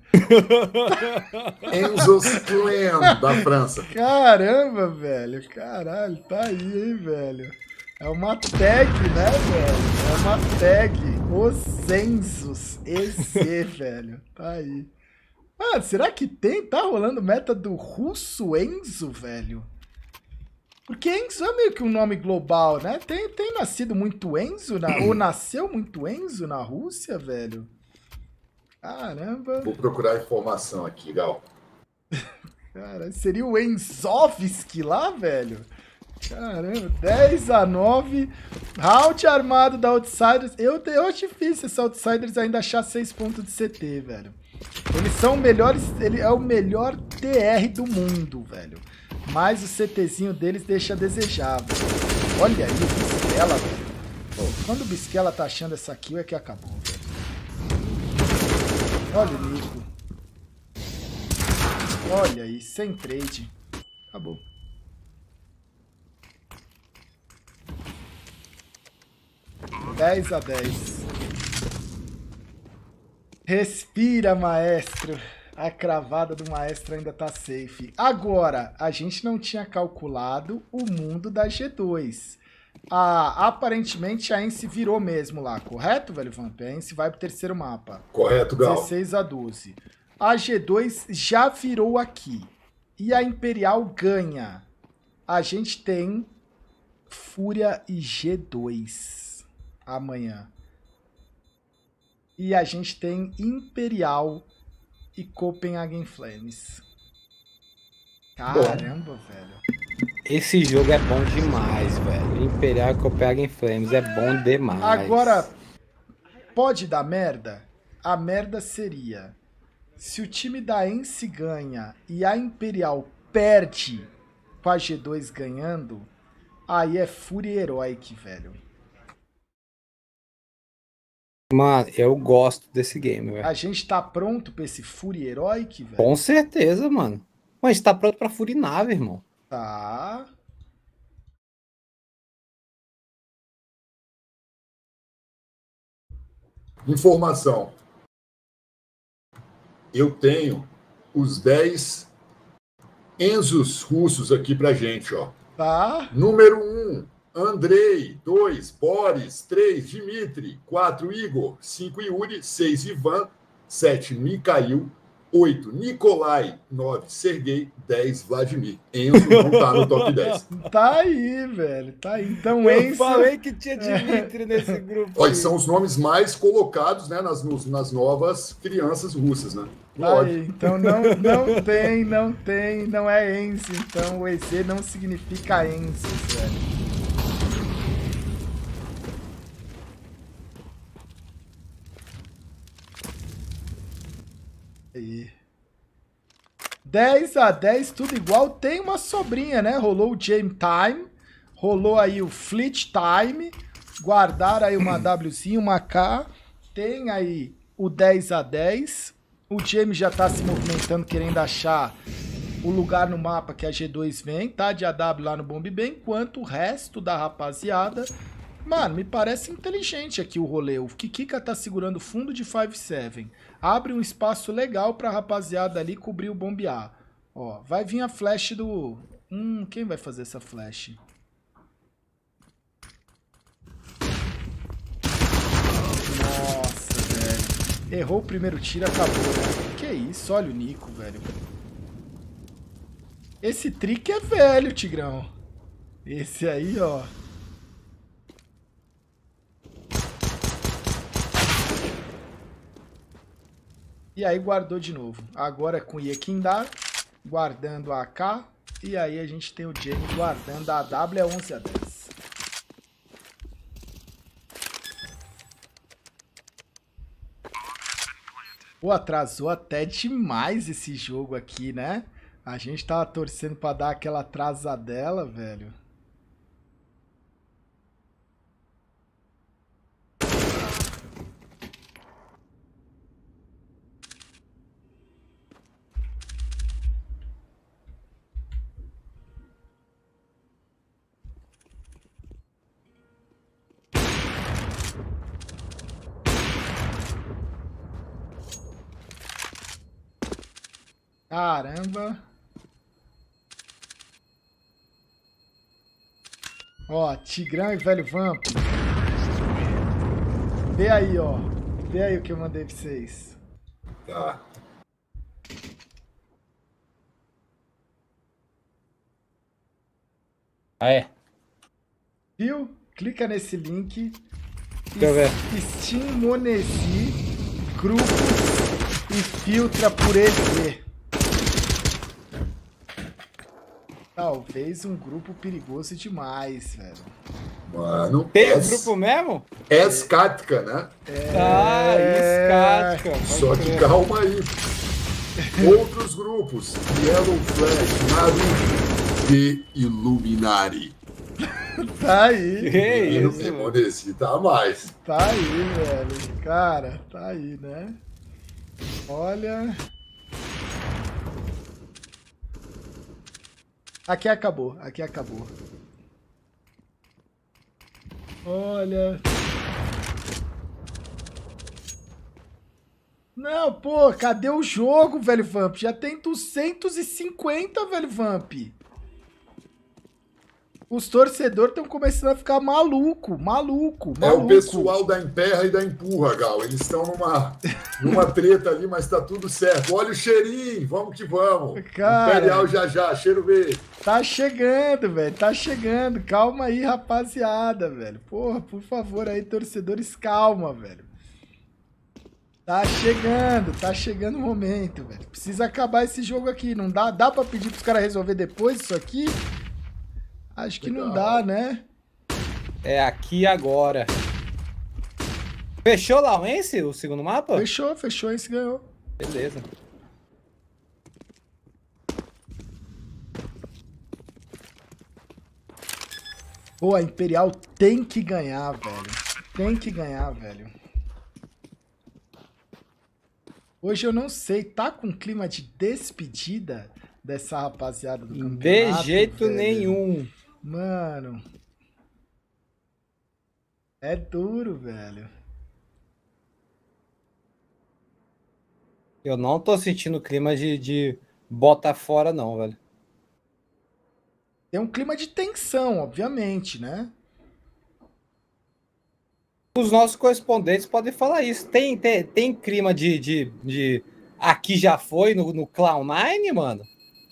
Enzos Clan, da França. Caramba, velho. Caralho, tá aí, hein, velho. É uma tag, né, velho? É uma tag. Os Enzos. EZ, velho. Tá aí. Mano, será que tá rolando meta do russo Enzo, velho? Porque Enzo é meio que um nome global, né? Tem nascido muito Enzo, ou nasceu muito Enzo na Rússia, velho? Caramba. Vou procurar informação aqui, Gal. Cara, seria o Enzovski lá, velho? Caramba, 10-9. Round armado da Outsiders. Eu acho difícil esse Outsiders ainda achar 6 pontos de CT, velho. Eles são melhores. Ele é o melhor TR do mundo, velho. Mas o CTzinho deles deixa a desejar, velho. Olha aí o Bisquela, velho. Pô, quando o Bisquela tá achando essa kill é que acabou, velho. Olha o Nico. Olha aí, sem trade. Acabou. (10 a 10). Respira, maestro. A cravada do maestro ainda tá safe. Agora, a gente não tinha calculado o mundo da G2. Aparentemente a Ence virou mesmo lá, correto, velho Vamp? A Ence vai pro terceiro mapa. Correto, Gal. 16 a 12. A G2 já virou aqui. E a Imperial ganha. A gente tem Fúria e G2 amanhã. E a gente tem Imperial e Copenhagen Flames. Caramba, velho. Esse jogo é bom demais, velho. Imperial e Copenhagen Flames é bom demais. Agora, pode dar merda? A merda seria se o time da Ence ganha e a Imperial perde com a G2 ganhando, aí é Fúria Heroic, velho. Mano, eu gosto desse game, velho. A gente tá pronto pra esse Fúria Heroic, velho? Com certeza, mano. Mas a gente tá pronto pra Furinave, irmão. Tá. Informação. Eu tenho os 10 Enzos russos aqui pra gente, ó. Tá. Número 1, Andrei. 2, Boris. 3, Dmitry. 4, Igor. 5, Yuri. 6, Ivan. 7, Mikhail. 8, Nikolai. 9, Sergei. 10, Vladimir. Enzo não tá no top 10. Tá aí, velho. Tá aí. Então, Eu Ence... falei que tinha Dmitry nesse grupo. Olha, são os nomes mais colocados, né, nas novas crianças russas, né? Aí, então não é Ence. Então o EZ não significa Ence, velho. Aí. 10 a 10, tudo igual. Tem uma sobrinha, né? Rolou o Game Time. Rolou aí o Fleet Time. Guardaram aí uma Wzinha, uma K. Tem aí o 10 a 10. O Jamie já tá se movimentando, querendo achar o lugar no mapa que a G2 vem. Tá de AW lá no Bomb Bay. Enquanto o resto da rapaziada... Mano, me parece inteligente aqui o rolê. O Kikika tá segurando o fundo de 5-7. Abre um espaço legal pra rapaziada ali cobrir o bombear. Ó, vai vir a flash do... quem vai fazer essa flash? Nossa, velho. Errou o primeiro tiro, acabou, né? Que isso, olha o Nico, velho. Esse trick é velho, Tigrão. Esse aí, ó. E aí guardou de novo. Agora é com Yekindar. guardando a AK. E aí a gente tem o Jamie guardando a AW a 11 a 10. Pô, atrasou até demais esse jogo aqui, né? A gente tava torcendo pra dar aquela atrasadela, velho. Caramba. Ó, Tigrão e Velho Vamp. Vê aí, ó. Vê aí o que eu mandei pra vocês. Tá. Ah, é? Viu? Clica nesse link. Deixa eu ver. Steam Monesi, grupos e filtra por EV. Talvez um grupo perigoso demais, velho. Mano, Tem o grupo mesmo? é Skatka, né? Ah, Skatka. Só que calma aí. Outros grupos. Yellow Flash, Naruto e Illuminati. Tá aí. Que E isso, mano. Monesi tá a mais. Tá aí, velho. Cara, tá aí, né? Olha. Aqui acabou, aqui acabou. Olha. Não, pô, cadê o jogo, velho Vamp? Já tem 250, velho Vamp. Os torcedores estão começando a ficar maluco. É o pessoal da emperra e da empurra, Gal. Eles estão numa treta ali, mas tá tudo certo. Olha o cheirinho, vamos que vamos. Cara, Imperial já, cheiro verde. tá chegando, velho, tá chegando. Calma aí, rapaziada, velho. Porra, por favor aí, torcedores, calma, velho. Tá chegando o momento, velho. Precisa acabar esse jogo aqui, não dá? Dá pra pedir pros caras resolver depois isso aqui? Acho que não dá, né? É aqui agora. Fechou lá, esse o segundo mapa? Fechou, esse ganhou. Beleza. Pô, a Imperial tem que ganhar, velho. Tem que ganhar, velho. Hoje eu não sei, tá com clima de despedida dessa rapaziada do campeonato? De jeito velho? nenhum. Mano. É duro, velho. Eu não tô sentindo clima de bota fora, não, velho. Tem um clima de tensão, obviamente, né? Os nossos correspondentes podem falar isso. Tem clima de aqui já foi no Cloud9, mano?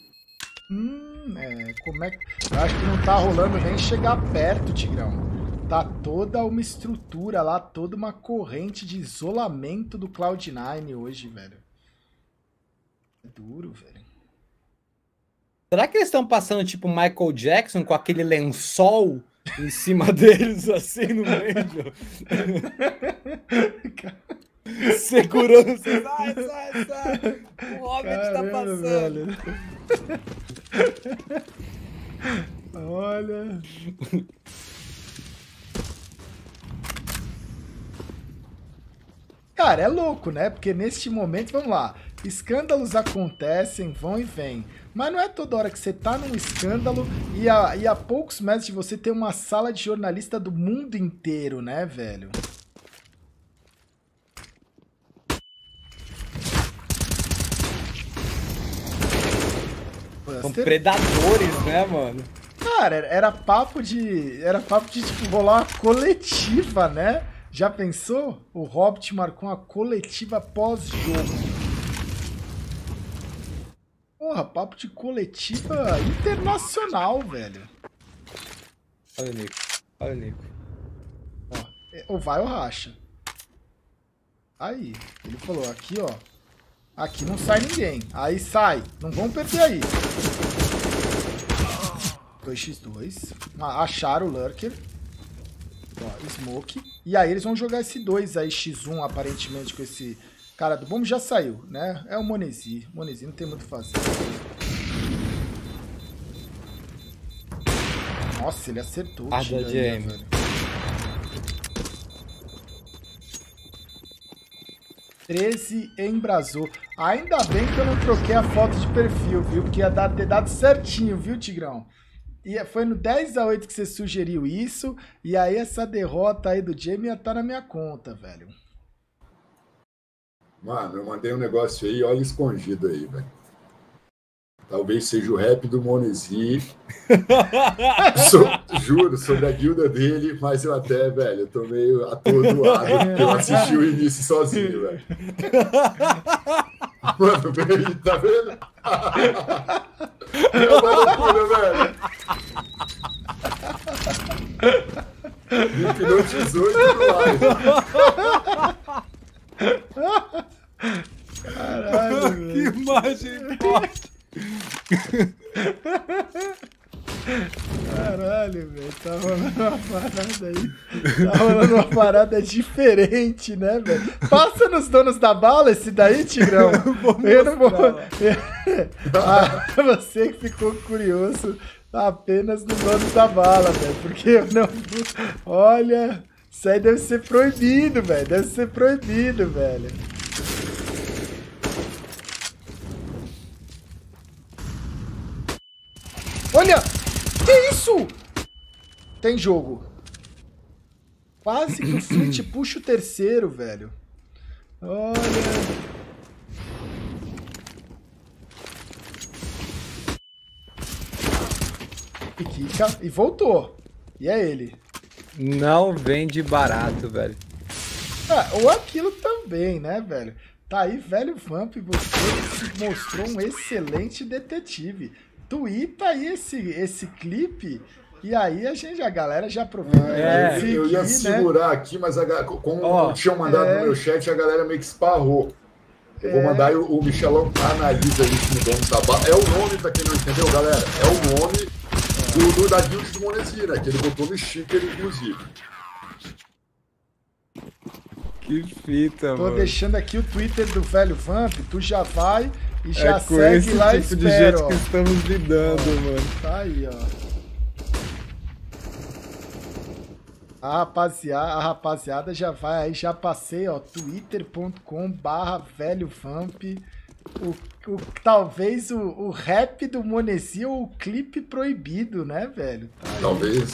Como é que... Eu acho que não tá rolando nem chegar perto, Tigrão. Tá toda uma estrutura lá, toda uma corrente de isolamento do Cloud9 hoje, velho. É duro, velho. Será que eles estão passando tipo Michael Jackson com aquele lençol em cima deles, assim, no meio? Segurando assim, sai. O Hobbit tá passando. Velho. Olha. Cara, é louco, né? Porque neste momento, vamos lá, escândalos acontecem, vão e vêm. Mas não é toda hora que você tá num escândalo e a poucos metros de você ter uma sala de jornalista do mundo inteiro, né, velho? São predadores, né, mano? Cara, era papo de tipo rolar uma coletiva, né? Já pensou? O Hobbit marcou uma coletiva pós-jogo. Porra, papo de coletiva internacional, velho. Olha o Nico. Ó, ou vai ou racha. Aí, ele falou aqui, ó. Aqui não sai ninguém. Aí sai. Não vão perder aí. 2x2. Acharam o Lurker. Ó, Smoke. E aí eles vão jogar esse 2 aí, x1, aparentemente, com esse cara do bombo. Já saiu, né? É o Monesi. Monesi não tem muito o que fazer. Nossa, ele acertou o tiro aí, velho. 13 embrasou. Ainda bem que eu não troquei a foto de perfil, viu? Porque ia ter dado certinho, viu, Tigrão? E foi no 10-8 que você sugeriu isso. E aí essa derrota aí do Jamie ia estar na minha conta, velho. Mano, eu mandei um negócio aí, olha escondido aí, velho. Talvez seja o rap do Monesi. Juro, sobre a guilda dele, mas eu até, velho, eu tô meio atordoado, porque eu assisti o início sozinho, velho. Mano, velho, tá vendo? É uma loucura, velho. Me hipnotizou e tudo mais. Caralho, Que velho. imagem forte. Caralho, velho. Tá rolando uma parada aí. Tá rolando uma parada diferente, né, velho? Passa nos donos da bala esse daí, Tigrão. Eu não vou. Você que ficou curioso apenas nos donos da bala, velho. Porque eu não. Olha, isso aí deve ser proibido, velho. Deve ser proibido, velho. Olha! Que isso? Tem jogo. Quase que o Fleet puxa o terceiro, velho. Olha. E quica. E voltou. E é ele. Não vende barato, velho. Ah, ou aquilo também, né, velho? Tá aí, velho Vamp. Você se mostrou um excelente detetive. Twitta aí esse clipe e aí a galera já aproveita. Eu ia segurar aqui, mas como não tinham mandado no meu chat, a galera meio que esparrou. Eu vou mandar o Michelão analisa isso no dono da bala. É o nome, pra quem não entendeu, galera. É o nome da guild do Monesi, né? Que ele botou no sticker, inclusive. Que fita, mano. Tô deixando aqui o Twitter do velho Vamp, tu já vai e já com segue esse lá e tipo espera, de gente ó. que estamos lidando, mano. Tá aí, ó. A rapaziada já vai aí, já passei, ó, twitter.com/velhovamp. Talvez o rap do Monesi ou o clipe proibido, né, velho? Tá aí. Talvez.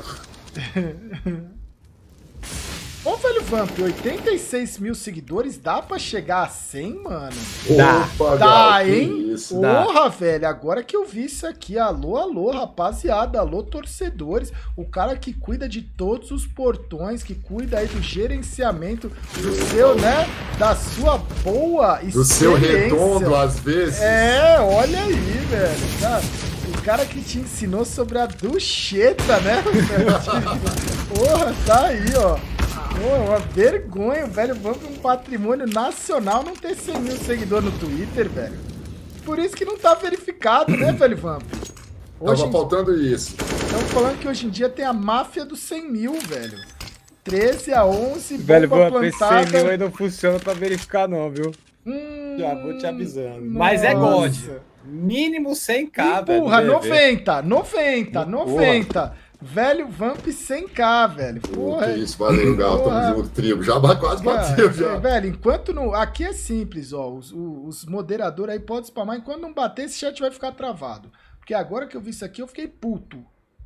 Ô, velho Vamp, 86 mil seguidores, dá pra chegar a 100, mano? Opa, Dá, que hein? isso. Porra, velho, agora que eu vi isso aqui, alô, rapaziada, alô, torcedores, o cara que cuida de todos os portões, que cuida aí do gerenciamento do seu, né, da sua boa experiência. Do seu redondo, às vezes. É, olha aí, velho, cara. O cara que te ensinou sobre a ducheta, né? Porra, tá aí, ó. Pô, uma vergonha, velho. Vamos pra um patrimônio nacional não ter 100 mil seguidores no Twitter, velho. Por isso que não tá verificado, né, velho Vamp? Tava faltando isso. Estão falando que hoje em dia tem a máfia dos 100 mil, velho. 13-11, Velho, bomba Vamp, esse 100 plantada. mil aí não funciona pra verificar não, viu? Já vou te avisando. Mas é nossa. God. Mínimo 100k, velho. Empurra, no BV. 90. Velho Vamp 100k, velho. Porra. Que isso, valeu, Gal. Tamo junto, tribo. Já quase bateu, já. Velho, enquanto não... Aqui é simples, ó. Os moderadores aí podem spamar. Enquanto não bater, esse chat vai ficar travado. Porque agora que eu vi isso aqui, eu fiquei puto.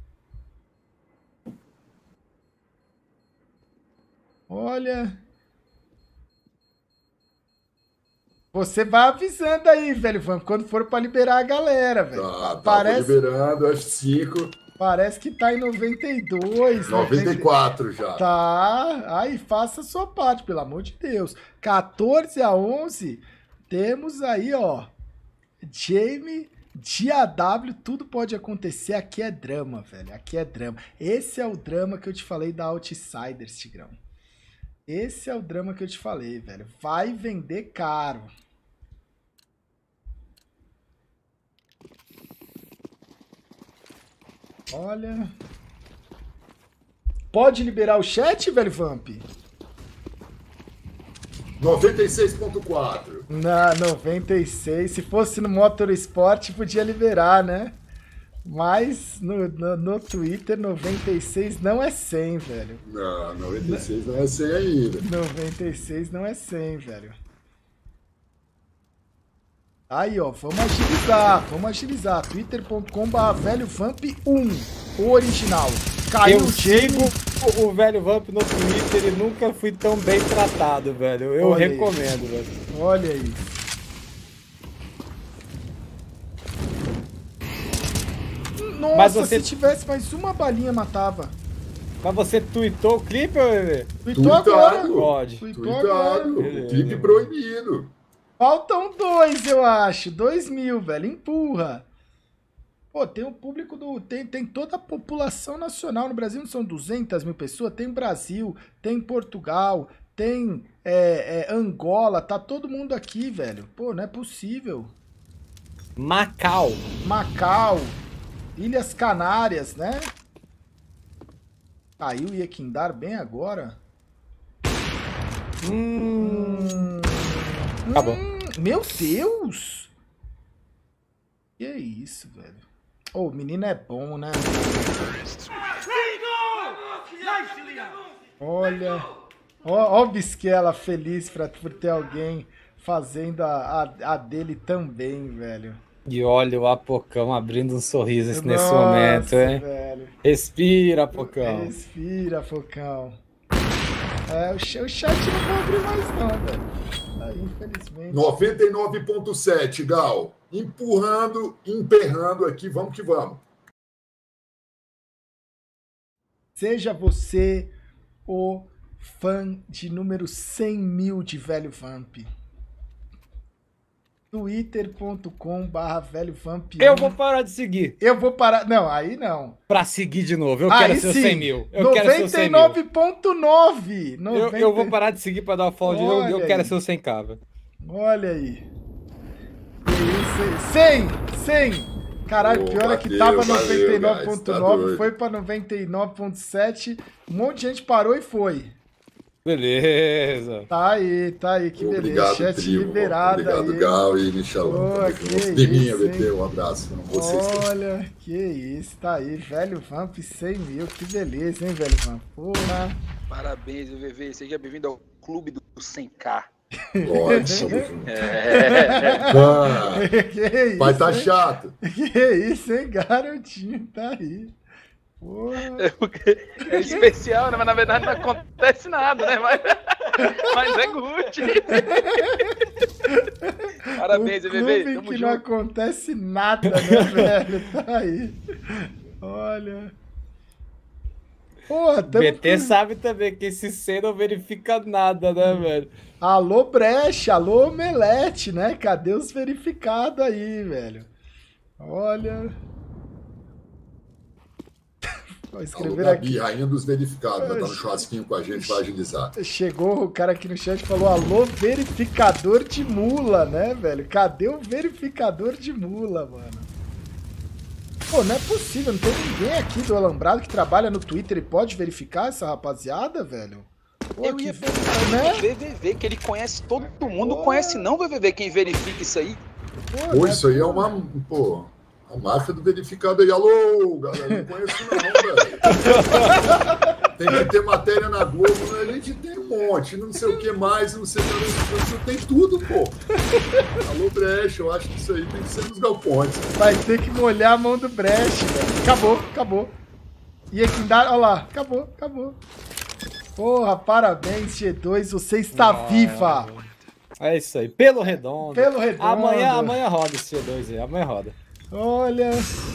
Olha... Você vai avisando aí, velho Vamp, quando for pra liberar a galera, velho. Tá liberando, acho 5. Parece que tá em 92. 94 já. Tá. Aí, faça a sua parte, pelo amor de Deus. 14-11. Temos aí, ó. Jamie, DAW, tudo pode acontecer. Aqui é drama, velho. Aqui é drama. Esse é o drama que eu te falei da Outsiders, Tigrão. Esse é o drama que eu te falei, velho. Vai vender caro. Olha. Pode liberar o chat, velho Vamp? 96.4. Na 96. Se fosse no Motorsport, podia liberar, né? Mas no Twitter, 96 não é 100, velho. Não, 96 não é 100 ainda. 96 não é 100, velho. Aí, ó, vamos agilizar. twitter.com/velhovamp1, o original. Caiu Eu o time. sigo o velho Vamp no Twitter e nunca fui tão bem tratado, velho. Eu Olha aí. recomendo, velho. Olha aí. Nossa, Mas você- se tivesse mais uma balinha, matava. Mas você tweetou o clipe, ô bebê? Tweetou agora. Pode. Tweetou agora. Tuitado. Clipe proibido. Faltam 2, eu acho. 2.000, velho. Empurra. Pô, tem o público do... Tem toda a população nacional. No Brasil não são 200 mil pessoas. Tem Brasil, tem Portugal, tem Angola. Tá todo mundo aqui, velho. Pô, não é possível. Macau. Macau, Ilhas Canárias, né? Caiu o Iekindar bem agora. Acabou. Meu Deus! Que isso, velho? Ô, o menino é bom, né? Olha. Ó o Bisquela feliz por ter alguém fazendo a dele também, velho. E olha o Apocão abrindo um sorriso nesse Nossa, momento, hein? velho. Respira, Apocão. Respira, Focão. O chat não vai abrir mais não, velho. Aí, infelizmente. 99.7, Gal. Empurrando, emperrando aqui, vamos que vamos. Seja você o fã de número 100 mil de Velho Vamp. twitter.com/velhovamp. Eu vou parar de seguir. Eu vou parar. Não, aí não. Pra seguir de novo. Eu Aí quero ser sim. 100 mil. Eu quero ser 100 mil. 99.9. Eu vou parar de seguir pra dar uma follow de novo. Olha Eu quero aí. ser o 100k, velho. Olha aí. Que isso aí. 100! Caralho, Pô, pior é que valeu, tava valeu, 99.9, guys, tá doido. foi pra 99.7. Um monte de gente parou e foi. Beleza. Tá aí, que beleza. Obrigado, Chat trio. liberado Obrigado, aí. Gal e Michelão. Pô, que Deminha, isso, VT, hein? um abraço. Não vocês. Olha, que isso, tá aí. Velho Vamp 100 mil, que beleza, hein, Velho Vamp? Porra. Parabéns, VV. Seja bem-vindo ao clube do 100k. Ótimo. Que isso, Vai tá hein? chato. Que isso, hein, garotinho, tá aí. Porra. É especial, né? Mas na verdade não acontece nada, né? Mas é good. Parabéns, O VV. clube Tamo que não junto. acontece nada, né, velho? Tá aí. Olha. Porra, tamo BT com... sabe também que esse 100 não verifica nada, né, velho? Alô, Brecha, alô, Omelete, né? Cadê os verificados aí, velho? Olha. Vou Alô, escrever Gabi, aqui. rainha dos verificados. Vai estar no churrasquinho com a gente, vai agilizar. Chegou o cara aqui no chat e falou: alô, verificador de mula, né, velho? Cadê o verificador de mula, mano? Pô, não é possível, não tem ninguém aqui do Alambrado que trabalha no Twitter e pode verificar essa rapaziada, velho? Pô, Eu ia perguntar, né? VVV, que ele conhece todo mundo. Conhece não, VVV, quem verifica isso aí? Pô, isso aí é uma. Pô, a máfia do verificado aí. Alô, galera, não conheço não, velho. Tem que ter matéria na Globo, né? A gente tem um monte, não sei o que mais, não sei o que. Tem tudo, pô. Alô, Brecha, eu acho que isso aí tem que ser nos galpões. Vai ter que molhar a mão do Brecht, velho. Acabou. E aqui dá, olha lá, acabou. Porra, parabéns, G2, você está viva. É isso aí. Pelo redondo. Pelo redondo. Amanhã roda esse C2 aí. Amanhã roda. Olha.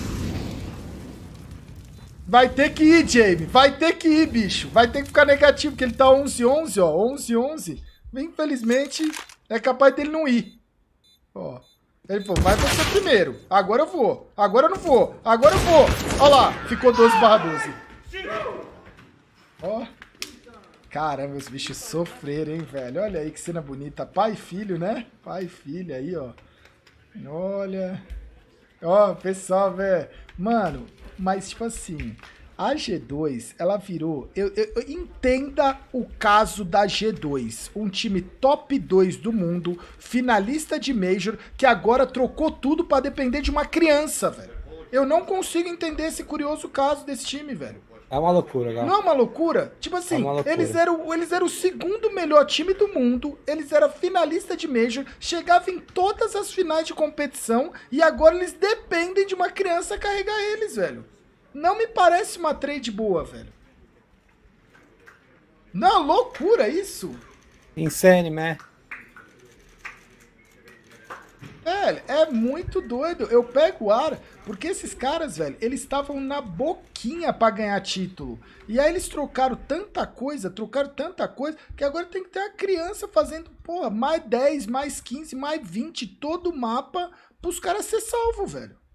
Vai ter que ir, Jamie. Vai ter que ir, bicho. Vai ter que ficar negativo, porque ele tá 11-11, ó. 11-11. Infelizmente, é capaz dele não ir. Ó. Ele falou, vai você primeiro. Agora eu vou. Agora eu não vou. Agora eu vou. Ó lá. Ficou 12/12. Ó. Caramba, os bichos sofreram, hein, velho. Olha aí que cena bonita. Pai e filho, né? Pai e filho aí, ó. Olha. Ó, pessoal, velho. Mano, Mas, tipo assim, a G2, ela virou... entenda o caso da G2. Um time top 2 do mundo, finalista de Major, que agora trocou tudo pra depender de uma criança, velho. Eu não consigo entender esse curioso caso desse time, velho. É uma loucura, cara. Não é uma loucura? Tipo assim, eles eram o segundo melhor time do mundo, eles eram finalista de Major, chegavam em todas as finais de competição e agora eles dependem de uma criança carregar eles, velho. Não me parece uma trade boa, velho. Não, loucura isso. Insane, man. Velho, é muito doido. Eu pego o ar, porque esses caras, velho, eles estavam na boquinha pra ganhar título. E aí eles trocaram tanta coisa, que agora tem que ter a criança fazendo, porra, mais 10, mais 15, mais 20, todo o mapa pros caras ser salvo, velho.